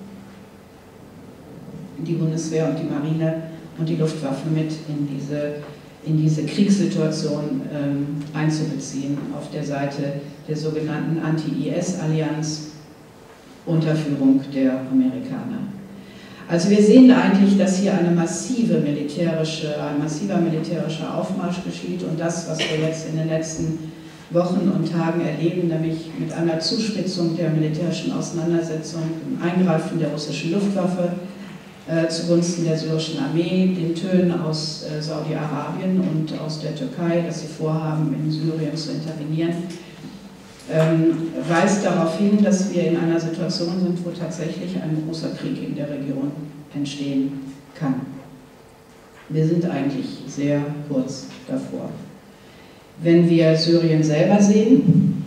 die Bundeswehr und die Marine und die Luftwaffe mit in diese, in diese Kriegssituation ähm, einzubeziehen, auf der Seite der sogenannten Anti-I S-Allianz unter Führung der Amerikaner. Also wir sehen eigentlich, dass hier eine massive militärische, ein massiver militärischer Aufmarsch geschieht, und das, was wir jetzt in den letzten Wochen und Tagen erleben, nämlich mit einer Zuspitzung der militärischen Auseinandersetzung, dem Eingreifen der russischen Luftwaffe äh, zugunsten der syrischen Armee, den Tönen aus äh, Saudi-Arabien und aus der Türkei, dass sie vorhaben, in Syrien zu intervenieren, ähm, weist darauf hin, dass wir in einer Situation sind, wo tatsächlich ein großer Krieg in der Region entstehen kann. Wir sind eigentlich sehr kurz davor. Wenn wir Syrien selber sehen,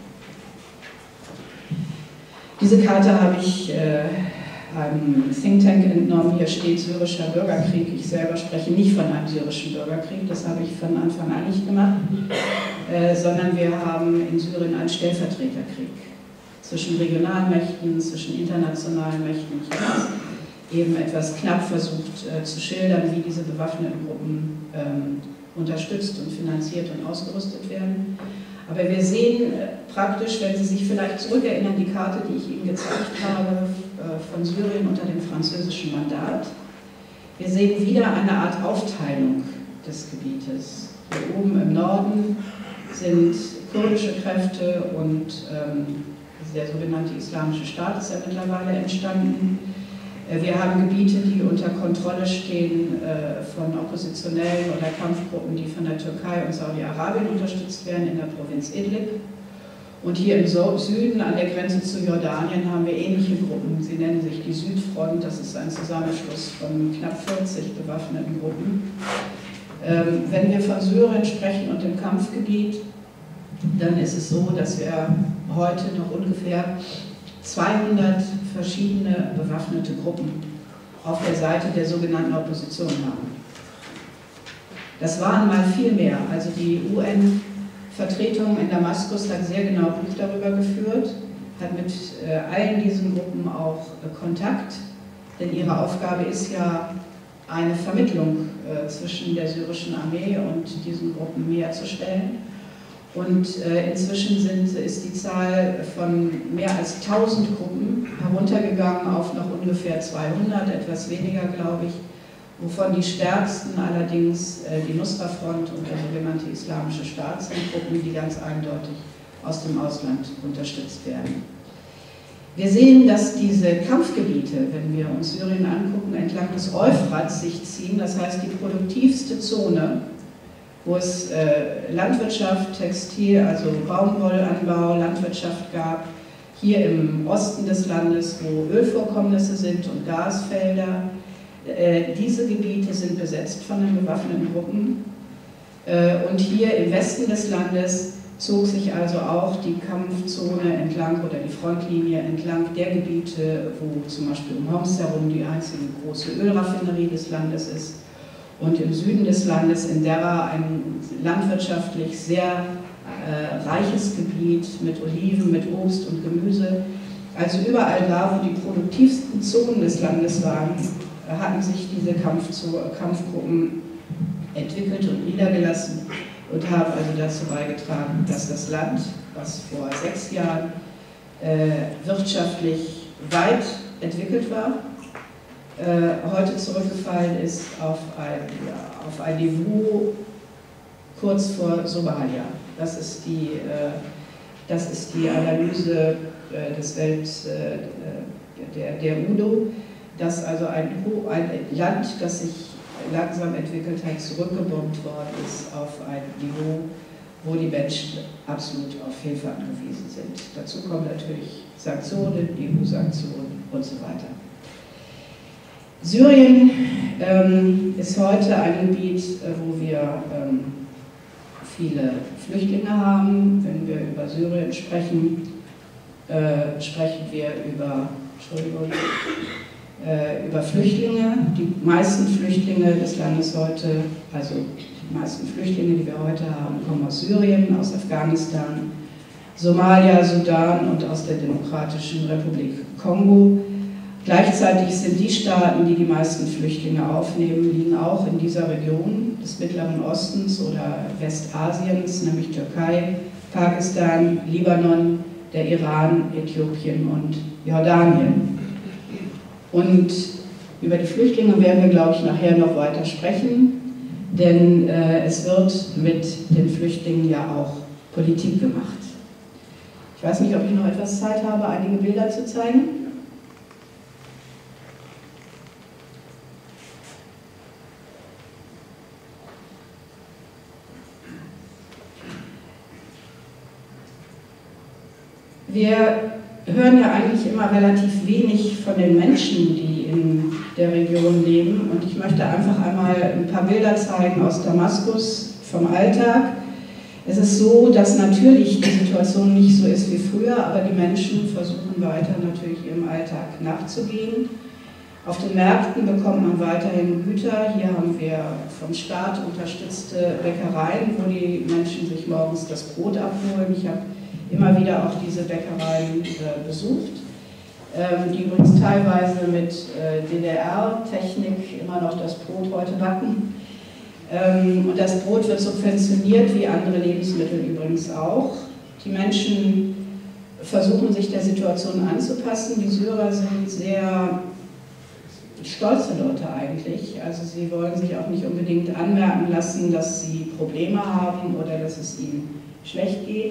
diese Karte habe ich äh, einem Think Tank entnommen, hier steht syrischer Bürgerkrieg. Ich selber spreche nicht von einem syrischen Bürgerkrieg, das habe ich von Anfang an nicht gemacht, äh, sondern wir haben in Syrien einen Stellvertreterkrieg zwischen Regionalmächten, zwischen internationalen Mächten. Ich habe es eben etwas knapp versucht äh, zu schildern, wie diese bewaffneten Gruppen ähm, unterstützt und finanziert und ausgerüstet werden. Aber wir sehen äh, praktisch, wenn Sie sich vielleicht zurückerinnern, die Karte, die ich Ihnen gezeigt habe, äh, von Syrien unter dem französischen Mandat. Wir sehen wieder eine Art Aufteilung des Gebietes. Hier oben im Norden sind kurdische Kräfte und ähm, der sogenannte Islamische Staat ist ja mittlerweile entstanden. Wir haben Gebiete, die unter Kontrolle stehen äh, von Oppositionellen oder Kampfgruppen, die von der Türkei und Saudi-Arabien unterstützt werden, in der Provinz Idlib. Und hier im Süden, an der Grenze zu Jordanien, haben wir ähnliche Gruppen. Sie nennen sich die Südfront, das ist ein Zusammenschluss von knapp vierzig bewaffneten Gruppen. Ähm, wenn wir von Syrien sprechen und dem Kampfgebiet, dann ist es so, dass wir heute noch ungefähr zweihundert verschiedene bewaffnete Gruppen auf der Seite der sogenannten Opposition haben. Das waren mal viel mehr. Also die U N-Vertretung in Damaskus hat sehr genau Buch darüber geführt, hat mit äh, allen diesen Gruppen auch äh, Kontakt, denn ihre Aufgabe ist ja, eine Vermittlung äh, zwischen der syrischen Armee und diesen Gruppen herzustellen. Und äh, inzwischen sind, ist die Zahl von mehr als tausend Gruppen heruntergegangen auf noch ungefähr zweihundert, etwas weniger, glaube ich, wovon die stärksten allerdings äh, die Nusra-Front und der sogenannte Islamische Staat sind, Gruppen, die ganz eindeutig aus dem Ausland unterstützt werden. Wir sehen, dass diese Kampfgebiete, wenn wir uns Syrien angucken, entlang des Euphrats sich ziehen, das heißt die produktivste Zone, wo es äh, Landwirtschaft, Textil, also Baumwollanbau, Landwirtschaft gab, hier im Osten des Landes, wo Ölvorkommnisse sind und Gasfelder. Äh, diese Gebiete sind besetzt von den bewaffneten Gruppen. Äh, und hier im Westen des Landes zog sich also auch die Kampfzone entlang oder die Frontlinie entlang der Gebiete, wo zum Beispiel um Homs herum die einzige große Ölraffinerie des Landes ist. Und im Süden des Landes, in Deraa, ein landwirtschaftlich sehr äh, reiches Gebiet mit Oliven, mit Obst und Gemüse. Also überall da, wo die produktivsten Zonen des Landes waren, äh, hatten sich diese Kampfgruppen entwickelt und niedergelassen und haben also dazu beigetragen, dass das Land, was vor sechs Jahren äh, wirtschaftlich weit entwickelt war, heute zurückgefallen ist auf ein, ja, auf ein Niveau kurz vor Somalia. Das ist die, äh, das ist die Analyse äh, des Welt, äh, der, der U N O, dass also ein, ein Land, das sich langsam entwickelt hat, zurückgebombt worden ist auf ein Niveau, wo die Menschen absolut auf Hilfe angewiesen sind. Dazu kommen natürlich Sanktionen, E U-Sanktionen und so weiter. Syrien ähm, ist heute ein Gebiet, äh, wo wir ähm, viele Flüchtlinge haben. Wenn wir über Syrien sprechen, äh, sprechen wir über, Entschuldigung, äh, über Flüchtlinge. Die meisten Flüchtlinge des Landes heute, also die meisten Flüchtlinge, die wir heute haben, kommen aus Syrien, aus Afghanistan, Somalia, Sudan und aus der Demokratischen Republik Kongo. Gleichzeitig sind die Staaten, die die meisten Flüchtlinge aufnehmen, liegen auch in dieser Region des Mittleren Ostens oder Westasiens, nämlich Türkei, Pakistan, Libanon, der Iran, Äthiopien und Jordanien. Und über die Flüchtlinge werden wir, glaube ich, nachher noch weiter sprechen, denn äh, es wird mit den Flüchtlingen ja auch Politik gemacht. Ich weiß nicht, ob ich noch etwas Zeit habe, einige Bilder zu zeigen. Wir hören ja eigentlich immer relativ wenig von den Menschen, die in der Region leben. Und ich möchte einfach einmal ein paar Bilder zeigen aus Damaskus vom Alltag. Es ist so, dass natürlich die Situation nicht so ist wie früher, aber die Menschen versuchen weiter natürlich ihrem Alltag nachzugehen. Auf den Märkten bekommt man weiterhin Güter. Hier haben wir vom Staat unterstützte Bäckereien, wo die Menschen sich morgens das Brot abholen. Ich habe immer wieder auch diese Bäckereien äh, besucht, ähm, die übrigens teilweise mit äh, D D R-Technik immer noch das Brot heute backen. Ähm, und das Brot wird subventioniert, wie andere Lebensmittel übrigens auch. Die Menschen versuchen sich der Situation anzupassen. Die Syrer sind sehr stolze Leute eigentlich. Also sie wollen sich auch nicht unbedingt anmerken lassen, dass sie Probleme haben oder dass es ihnen schlecht geht.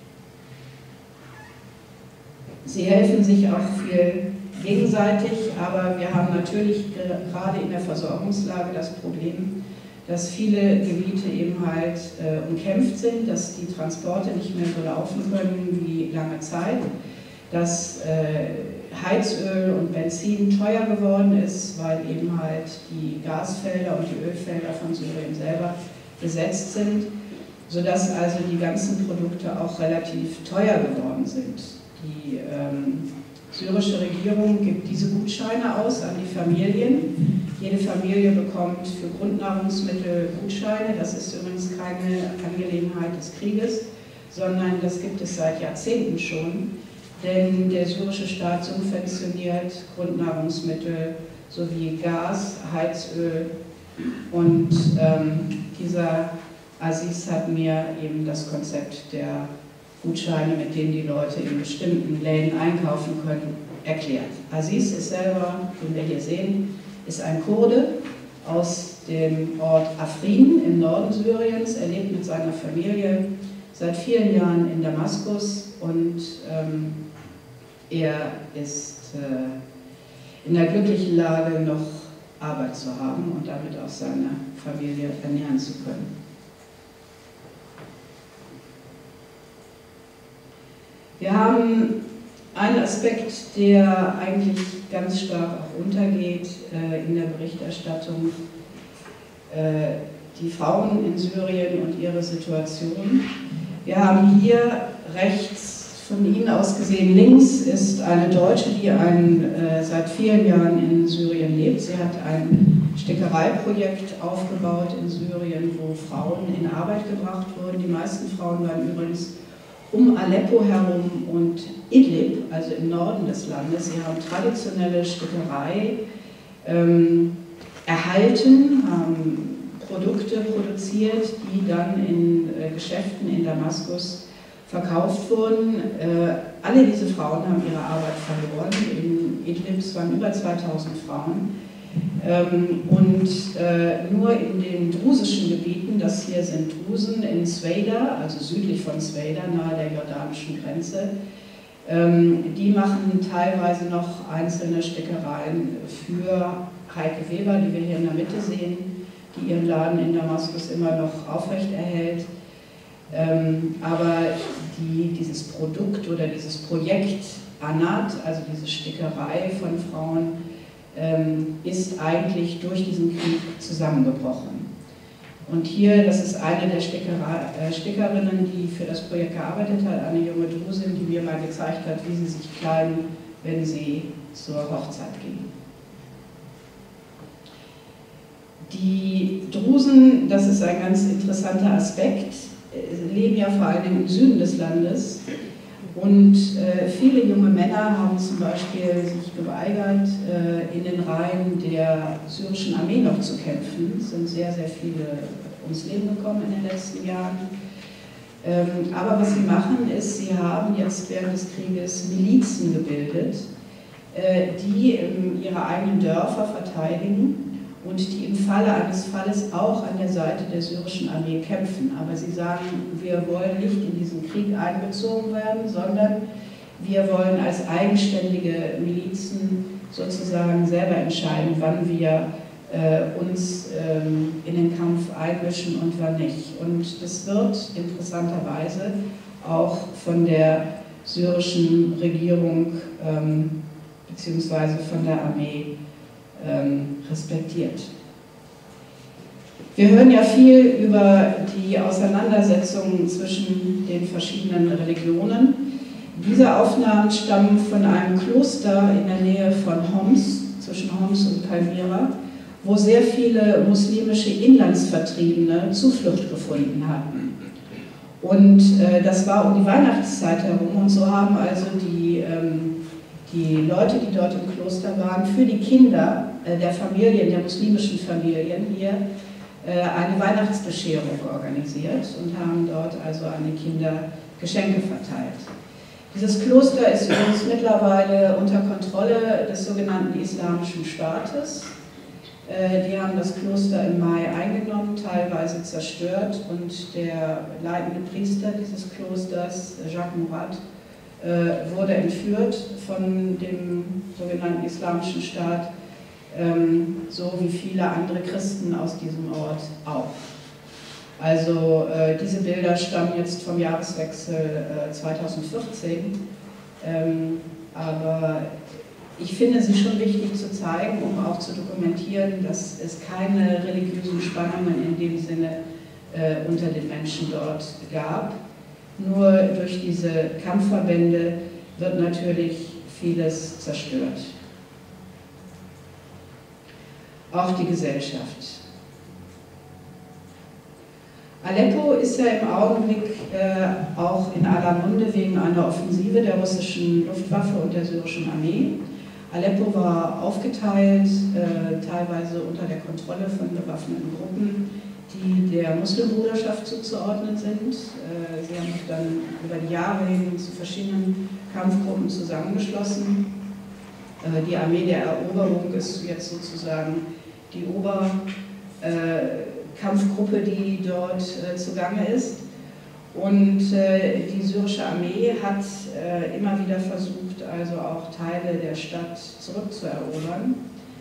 Sie helfen sich auch viel gegenseitig, aber wir haben natürlich gerade in der Versorgungslage das Problem, dass viele Gebiete eben halt äh, umkämpft sind, dass die Transporte nicht mehr so laufen können wie lange Zeit, dass äh, Heizöl und Benzin teuer geworden ist, weil eben halt die Gasfelder und die Ölfelder von Syrien selber besetzt sind, sodass also die ganzen Produkte auch relativ teuer geworden sind. Die ähm, syrische Regierung gibt diese Gutscheine aus an die Familien. Jede Familie bekommt für Grundnahrungsmittel Gutscheine. Das ist übrigens keine Angelegenheit des Krieges, sondern das gibt es seit Jahrzehnten schon. Denn der syrische Staat subventioniert Grundnahrungsmittel sowie Gas, Heizöl. Und ähm, dieser Aziz hat mir eben das Konzept der Gutscheine, mit denen die Leute in bestimmten Läden einkaufen können, erklärt. Aziz ist selber, den wir hier sehen, ist ein Kurde aus dem Ort Afrin im Norden Syriens. Er lebt mit seiner Familie seit vielen Jahren in Damaskus und ähm, er ist äh, in der glücklichen Lage, noch Arbeit zu haben und damit auch seine Familie ernähren zu können. Wir haben einen Aspekt, der eigentlich ganz stark auch untergeht äh, in der Berichterstattung, äh, die Frauen in Syrien und ihre Situation. Wir haben hier rechts, von Ihnen aus gesehen links, ist eine Deutsche, die ein, äh, seit vielen Jahren in Syrien lebt. Sie hat ein Stickereiprojekt aufgebaut in Syrien, wo Frauen in Arbeit gebracht wurden. Die meisten Frauen waren übrigens um Aleppo herum und Idlib, also im Norden des Landes. Sie haben traditionelle Stickerei ähm, erhalten, haben Produkte produziert, die dann in äh, Geschäften in Damaskus verkauft wurden. Äh, alle diese Frauen haben ihre Arbeit verloren. In Idlib waren über zweitausend Frauen. Ähm, und äh, nur in den drusischen Gebieten, das hier sind Drusen in Sveida, also südlich von Sveida, nahe der jordanischen Grenze, ähm, die machen teilweise noch einzelne Stickereien für Heike Weber, die wir hier in der Mitte sehen, die ihren Laden in Damaskus immer noch aufrechterhält. Ähm, aber die, dieses Produkt oder dieses Projekt Anat, also diese Stickerei von Frauen, ähm, ist eigentlich durch diesen Krieg zusammengebrochen. Und hier, das ist eine der Stickera äh, Stickerinnen, die für das Projekt gearbeitet hat, eine junge Drusin, die mir mal gezeigt hat, wie sie sich kleiden, wenn sie zur Hochzeit gehen. Die Drusen, das ist ein ganz interessanter Aspekt, leben ja vor allem im Süden des Landes und äh, viele junge Männer haben zum Beispiel sich geweigert, äh, in den Reihen der syrischen Armee noch zu kämpfen. Es sind sehr, sehr viele ums Leben gekommen in den letzten Jahren. Ähm, aber was sie machen ist, sie haben jetzt während des Krieges Milizen gebildet, äh, die ähm, ihre eigenen Dörfer verteidigen und die im Falle eines Falles auch an der Seite der syrischen Armee kämpfen. Aber sie sagen, wir wollen nicht in diesen Krieg einbezogen werden, sondern wir wollen als eigenständige Milizen sozusagen selber entscheiden, wann wir äh, uns ähm, in den Kampf einmischen und wann nicht. Und das wird interessanterweise auch von der syrischen Regierung ähm, bzw. von der Armee ähm, respektiert. Wir hören ja viel über die Auseinandersetzungen zwischen den verschiedenen Religionen. Diese Aufnahmen stammen von einem Kloster in der Nähe von Homs, zwischen Homs und Palmyra, wo sehr viele muslimische Inlandsvertriebene Zuflucht gefunden hatten. Und äh, das war um die Weihnachtszeit herum, und so haben also die, ähm, die Leute, die dort im Kloster waren, für die Kinder äh, der Familien, der muslimischen Familien hier äh, eine Weihnachtsbescherung organisiert und haben dort also an die Kinder Geschenke verteilt. Dieses Kloster ist übrigens mittlerweile unter Kontrolle des sogenannten Islamischen Staates. Die haben das Kloster im Mai eingenommen, teilweise zerstört, und der leitende Priester dieses Klosters, Jacques Murat, wurde entführt von dem sogenannten Islamischen Staat, so wie viele andere Christen aus diesem Ort auch. Also äh, diese Bilder stammen jetzt vom Jahreswechsel äh, zweitausendvierzehn, ähm, aber ich finde sie schon wichtig zu zeigen, um auch zu dokumentieren, dass es keine religiösen Spannungen in dem Sinne äh, unter den Menschen dort gab. Nur durch diese Kampfverbände wird natürlich vieles zerstört. Auch die Gesellschaft. Aleppo ist ja im Augenblick äh, auch in aller Munde wegen einer Offensive der russischen Luftwaffe und der syrischen Armee. Aleppo war aufgeteilt, äh, teilweise unter der Kontrolle von bewaffneten Gruppen, die der Muslimbruderschaft zuzuordnen sind. Äh, sie haben sich dann über die Jahre hin zu verschiedenen Kampfgruppen zusammengeschlossen. Äh, die Armee der Eroberung ist jetzt sozusagen die Ober- äh, Kampfgruppe, die dort äh, zugange ist. Und äh, die syrische Armee hat äh, immer wieder versucht, also auch Teile der Stadt zurückzuerobern.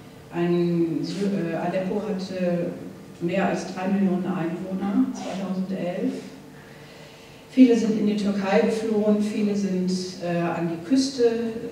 Ein, äh, Aleppo hatte mehr als drei Millionen Einwohner zweitausendelf. Viele sind in die Türkei geflohen, viele sind äh, an die Küste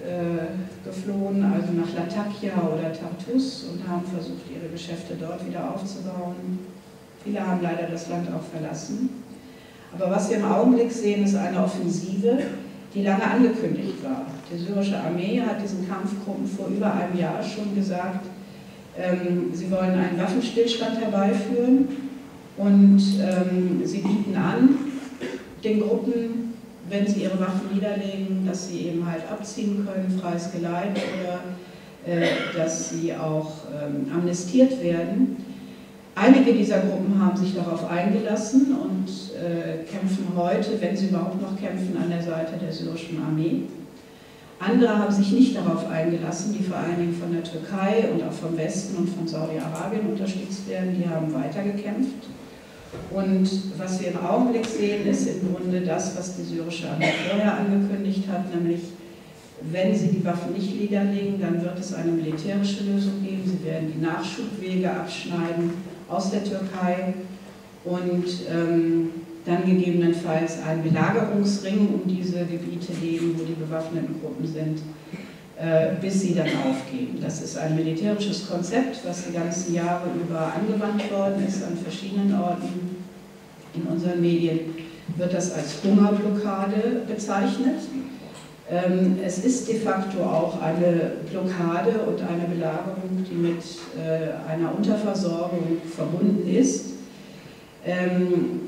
äh, geflohen, also nach Latakia oder Tartus, und haben versucht, ihre Geschäfte dort wieder aufzubauen. Viele haben leider das Land auch verlassen. Aber was wir im Augenblick sehen, ist eine Offensive, die lange angekündigt war. Die syrische Armee hat diesen Kampfgruppen vor über einem Jahr schon gesagt, ähm, sie wollen einen Waffenstillstand herbeiführen, und ähm, sie bieten an, den Gruppen, wenn sie ihre Waffen niederlegen, dass sie eben halt abziehen können, freies Geleit, oder äh, dass sie auch ähm, amnestiert werden. Einige dieser Gruppen haben sich darauf eingelassen und äh, kämpfen heute, wenn sie überhaupt noch kämpfen, an der Seite der syrischen Armee. Andere haben sich nicht darauf eingelassen, die vor allen Dingen von der Türkei und auch vom Westen und von Saudi-Arabien unterstützt werden, die haben weitergekämpft. Und was wir im Augenblick sehen, ist im Grunde das, was die syrische Armee vorher angekündigt hat, nämlich, wenn sie die Waffen nicht niederlegen, dann wird es eine militärische Lösung geben. Sie werden die Nachschubwege abschneiden aus der Türkei und ähm, dann gegebenenfalls einen Belagerungsring um diese Gebiete legen, wo die bewaffneten Gruppen sind, äh, bis sie dann aufgeben. Das ist ein militärisches Konzept, was die ganzen Jahre über angewandt worden ist an verschiedenen Orten. In unseren Medien wird das als Hungerblockade bezeichnet. Ähm, es ist de facto auch eine Blockade und eine Belagerung, die mit äh, einer Unterversorgung verbunden ist. Ähm,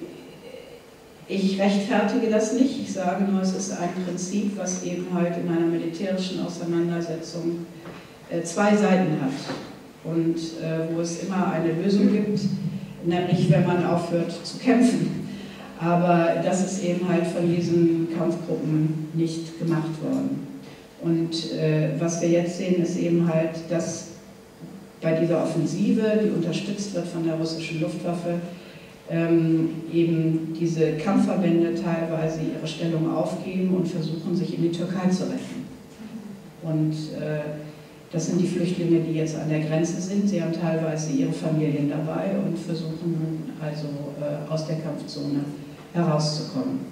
ich rechtfertige das nicht, ich sage nur, es ist ein Prinzip, was eben halt in einer militärischen Auseinandersetzung äh, zwei Seiten hat und äh, wo es immer eine Lösung gibt, nämlich wenn man aufhört zu kämpfen. Aber das ist eben halt von diesen Kampfgruppen nicht gemacht worden. Und äh, was wir jetzt sehen, ist eben halt, dass bei dieser Offensive, die unterstützt wird von der russischen Luftwaffe, ähm, eben diese Kampfverbände teilweise ihre Stellung aufgeben und versuchen, sich in die Türkei zu retten. Und äh, das sind die Flüchtlinge, die jetzt an der Grenze sind. Sie haben teilweise ihre Familien dabei und versuchen also äh, aus der Kampfzone herauszukommen.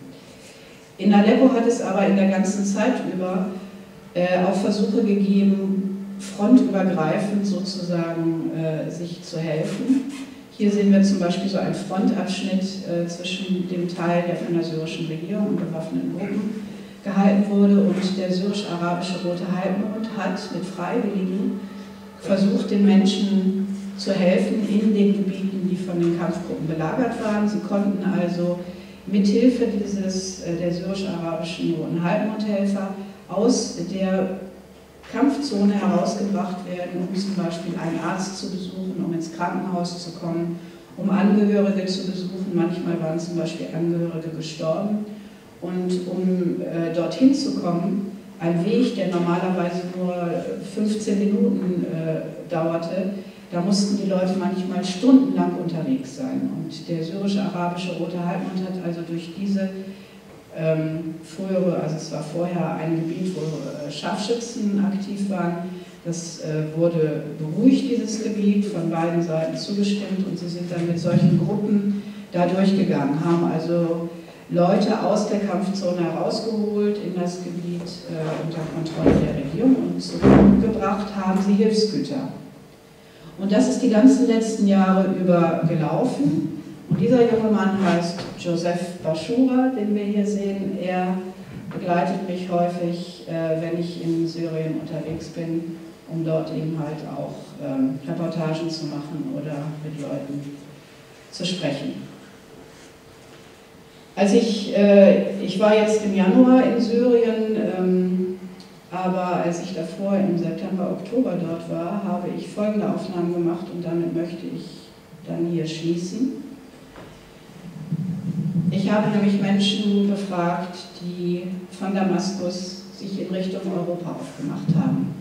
In Aleppo hat es aber in der ganzen Zeit über äh, auch Versuche gegeben, frontübergreifend sozusagen äh, sich zu helfen. Hier sehen wir zum Beispiel so einen Frontabschnitt äh, zwischen dem Teil, der von der syrischen Regierung und bewaffneten Gruppen gehalten wurde, und der syrisch-arabische Rote Halbmond hat mit Freiwilligen versucht, den Menschen zu helfen in den Gebieten, die von den Kampfgruppen belagert waren. Sie konnten also mithilfe dieses, äh, der syrisch-arabischen Roten Halbmondhelfer aus der Kampfzone herausgebracht werden, um zum Beispiel einen Arzt zu besuchen, um ins Krankenhaus zu kommen, um Angehörige zu besuchen. Manchmal waren zum Beispiel Angehörige gestorben. Und um äh, dorthin zu kommen, ein Weg, der normalerweise nur fünfzehn Minuten äh, dauerte, da mussten die Leute manchmal stundenlang unterwegs sein. Und der syrisch-arabische Rote Halbmond hat also durch diese ähm, frühere, also es war vorher ein Gebiet, wo äh, Scharfschützen aktiv waren, das äh, wurde beruhigt, dieses Gebiet, von beiden Seiten zugestimmt, und sie sind dann mit solchen Gruppen da durchgegangen, haben also Leute aus der Kampfzone herausgeholt in das Gebiet äh, unter Kontrolle der Regierung und zurückgebracht haben sie Hilfsgüter. Und das ist die ganzen letzten Jahre über gelaufen. Und dieser junge Mann heißt Joseph Bashura, den wir hier sehen. Er begleitet mich häufig, äh, wenn ich in Syrien unterwegs bin, um dort eben halt auch ähm, Reportagen zu machen oder mit Leuten zu sprechen. Als ich, äh, ich war jetzt im Januar in Syrien, ähm, aber als ich davor im September, Oktober dort war, habe ich folgende Aufnahmen gemacht, und damit möchte ich dann hier schließen. Ich habe nämlich Menschen befragt, die von Damaskus sich in Richtung Europa aufgemacht haben.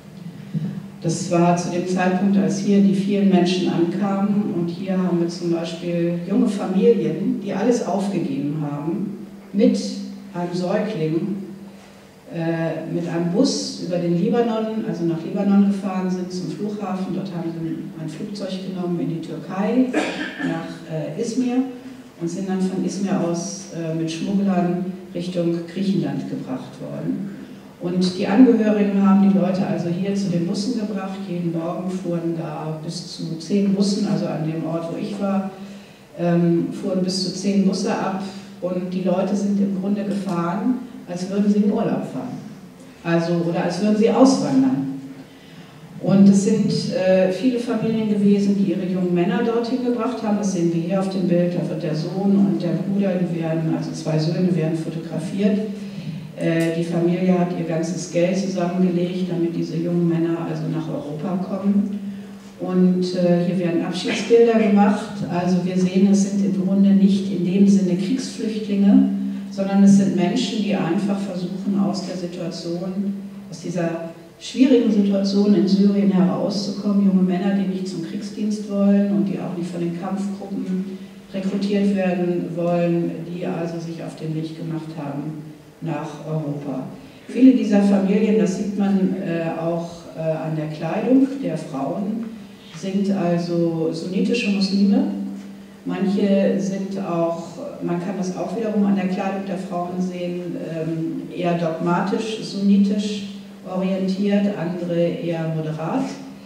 Das war zu dem Zeitpunkt, als hier die vielen Menschen ankamen, und hier haben wir zum Beispiel junge Familien, die alles aufgegeben haben, mit einem Säugling, äh, mit einem Bus über den Libanon, also nach Libanon gefahren sind zum Flughafen. Dort haben sie ein Flugzeug genommen in die Türkei, nach äh, Izmir, und sind dann von Izmir aus äh, mit Schmugglern Richtung Griechenland gebracht worden. Und die Angehörigen haben die Leute also hier zu den Bussen gebracht. Jeden Morgen fuhren da bis zu zehn Bussen, also an dem Ort, wo ich war, ähm, fuhren bis zu zehn Busse ab. Und die Leute sind im Grunde gefahren, als würden sie in Urlaub fahren. Also, oder als würden sie auswandern. Und es sind äh, viele Familien gewesen, die ihre jungen Männer dorthin gebracht haben. Das sehen wir hier auf dem Bild. Da wird der Sohn und der Bruder, die werden, also zwei Söhne, werden fotografiert. Die Familie hat ihr ganzes Geld zusammengelegt, damit diese jungen Männer also nach Europa kommen. Und äh, hier werden Abschiedsbilder gemacht. Also wir sehen, es sind im Grunde nicht in dem Sinne Kriegsflüchtlinge, sondern es sind Menschen, die einfach versuchen, aus der Situation, aus dieser schwierigen Situation in Syrien herauszukommen. Junge Männer, die nicht zum Kriegsdienst wollen und die auch nicht von den Kampfgruppen rekrutiert werden wollen, die also sich auf den Weg gemacht haben nach Europa. Viele dieser Familien, das sieht man äh, auch äh, an der Kleidung der Frauen, sind also sunnitische Muslime. Manche sind auch, man kann das auch wiederum an der Kleidung der Frauen sehen, ähm, eher dogmatisch, sunnitisch orientiert, andere eher moderat.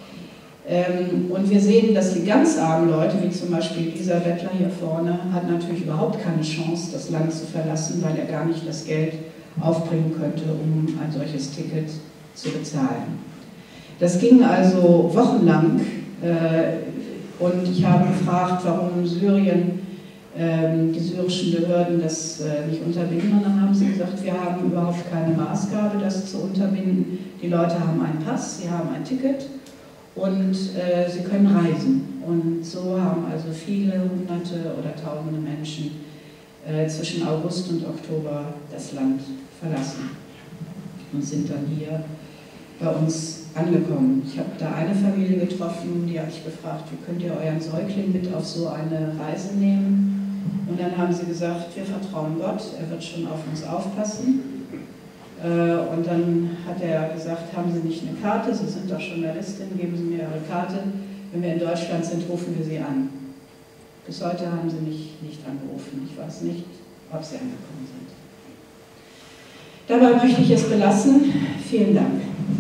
Ähm, und wir sehen, dass die ganz armen Leute, wie zum Beispiel dieser Bettler hier vorne, hat natürlich überhaupt keine Chance, das Land zu verlassen, weil er gar nicht das Geld aufbringen könnte, um ein solches Ticket zu bezahlen. Das ging also wochenlang, äh, und ich habe gefragt, warum Syrien, äh, die syrischen Behörden das äh, nicht unterbinden, und dann haben sie gesagt, wir haben überhaupt keine Maßgabe, das zu unterbinden. Die Leute haben einen Pass, sie haben ein Ticket, und äh, sie können reisen. Und so haben also viele Hunderte oder Tausende Menschen äh, zwischen August und Oktober das Land verlassen und sind dann hier bei uns angekommen. Ich habe da eine Familie getroffen, die habe ich gefragt, wie könnt ihr euren Säugling mit auf so eine Reise nehmen? Und dann haben sie gesagt, wir vertrauen Gott, er wird schon auf uns aufpassen. Und dann hat er gesagt, haben Sie nicht eine Karte, Sie sind doch Journalistin, geben Sie mir Ihre Karte. Wenn wir in Deutschland sind, rufen wir Sie an. Bis heute haben Sie mich nicht angerufen. Ich weiß nicht, ob Sie angekommen sind. Dabei möchte ich es belassen. Vielen Dank.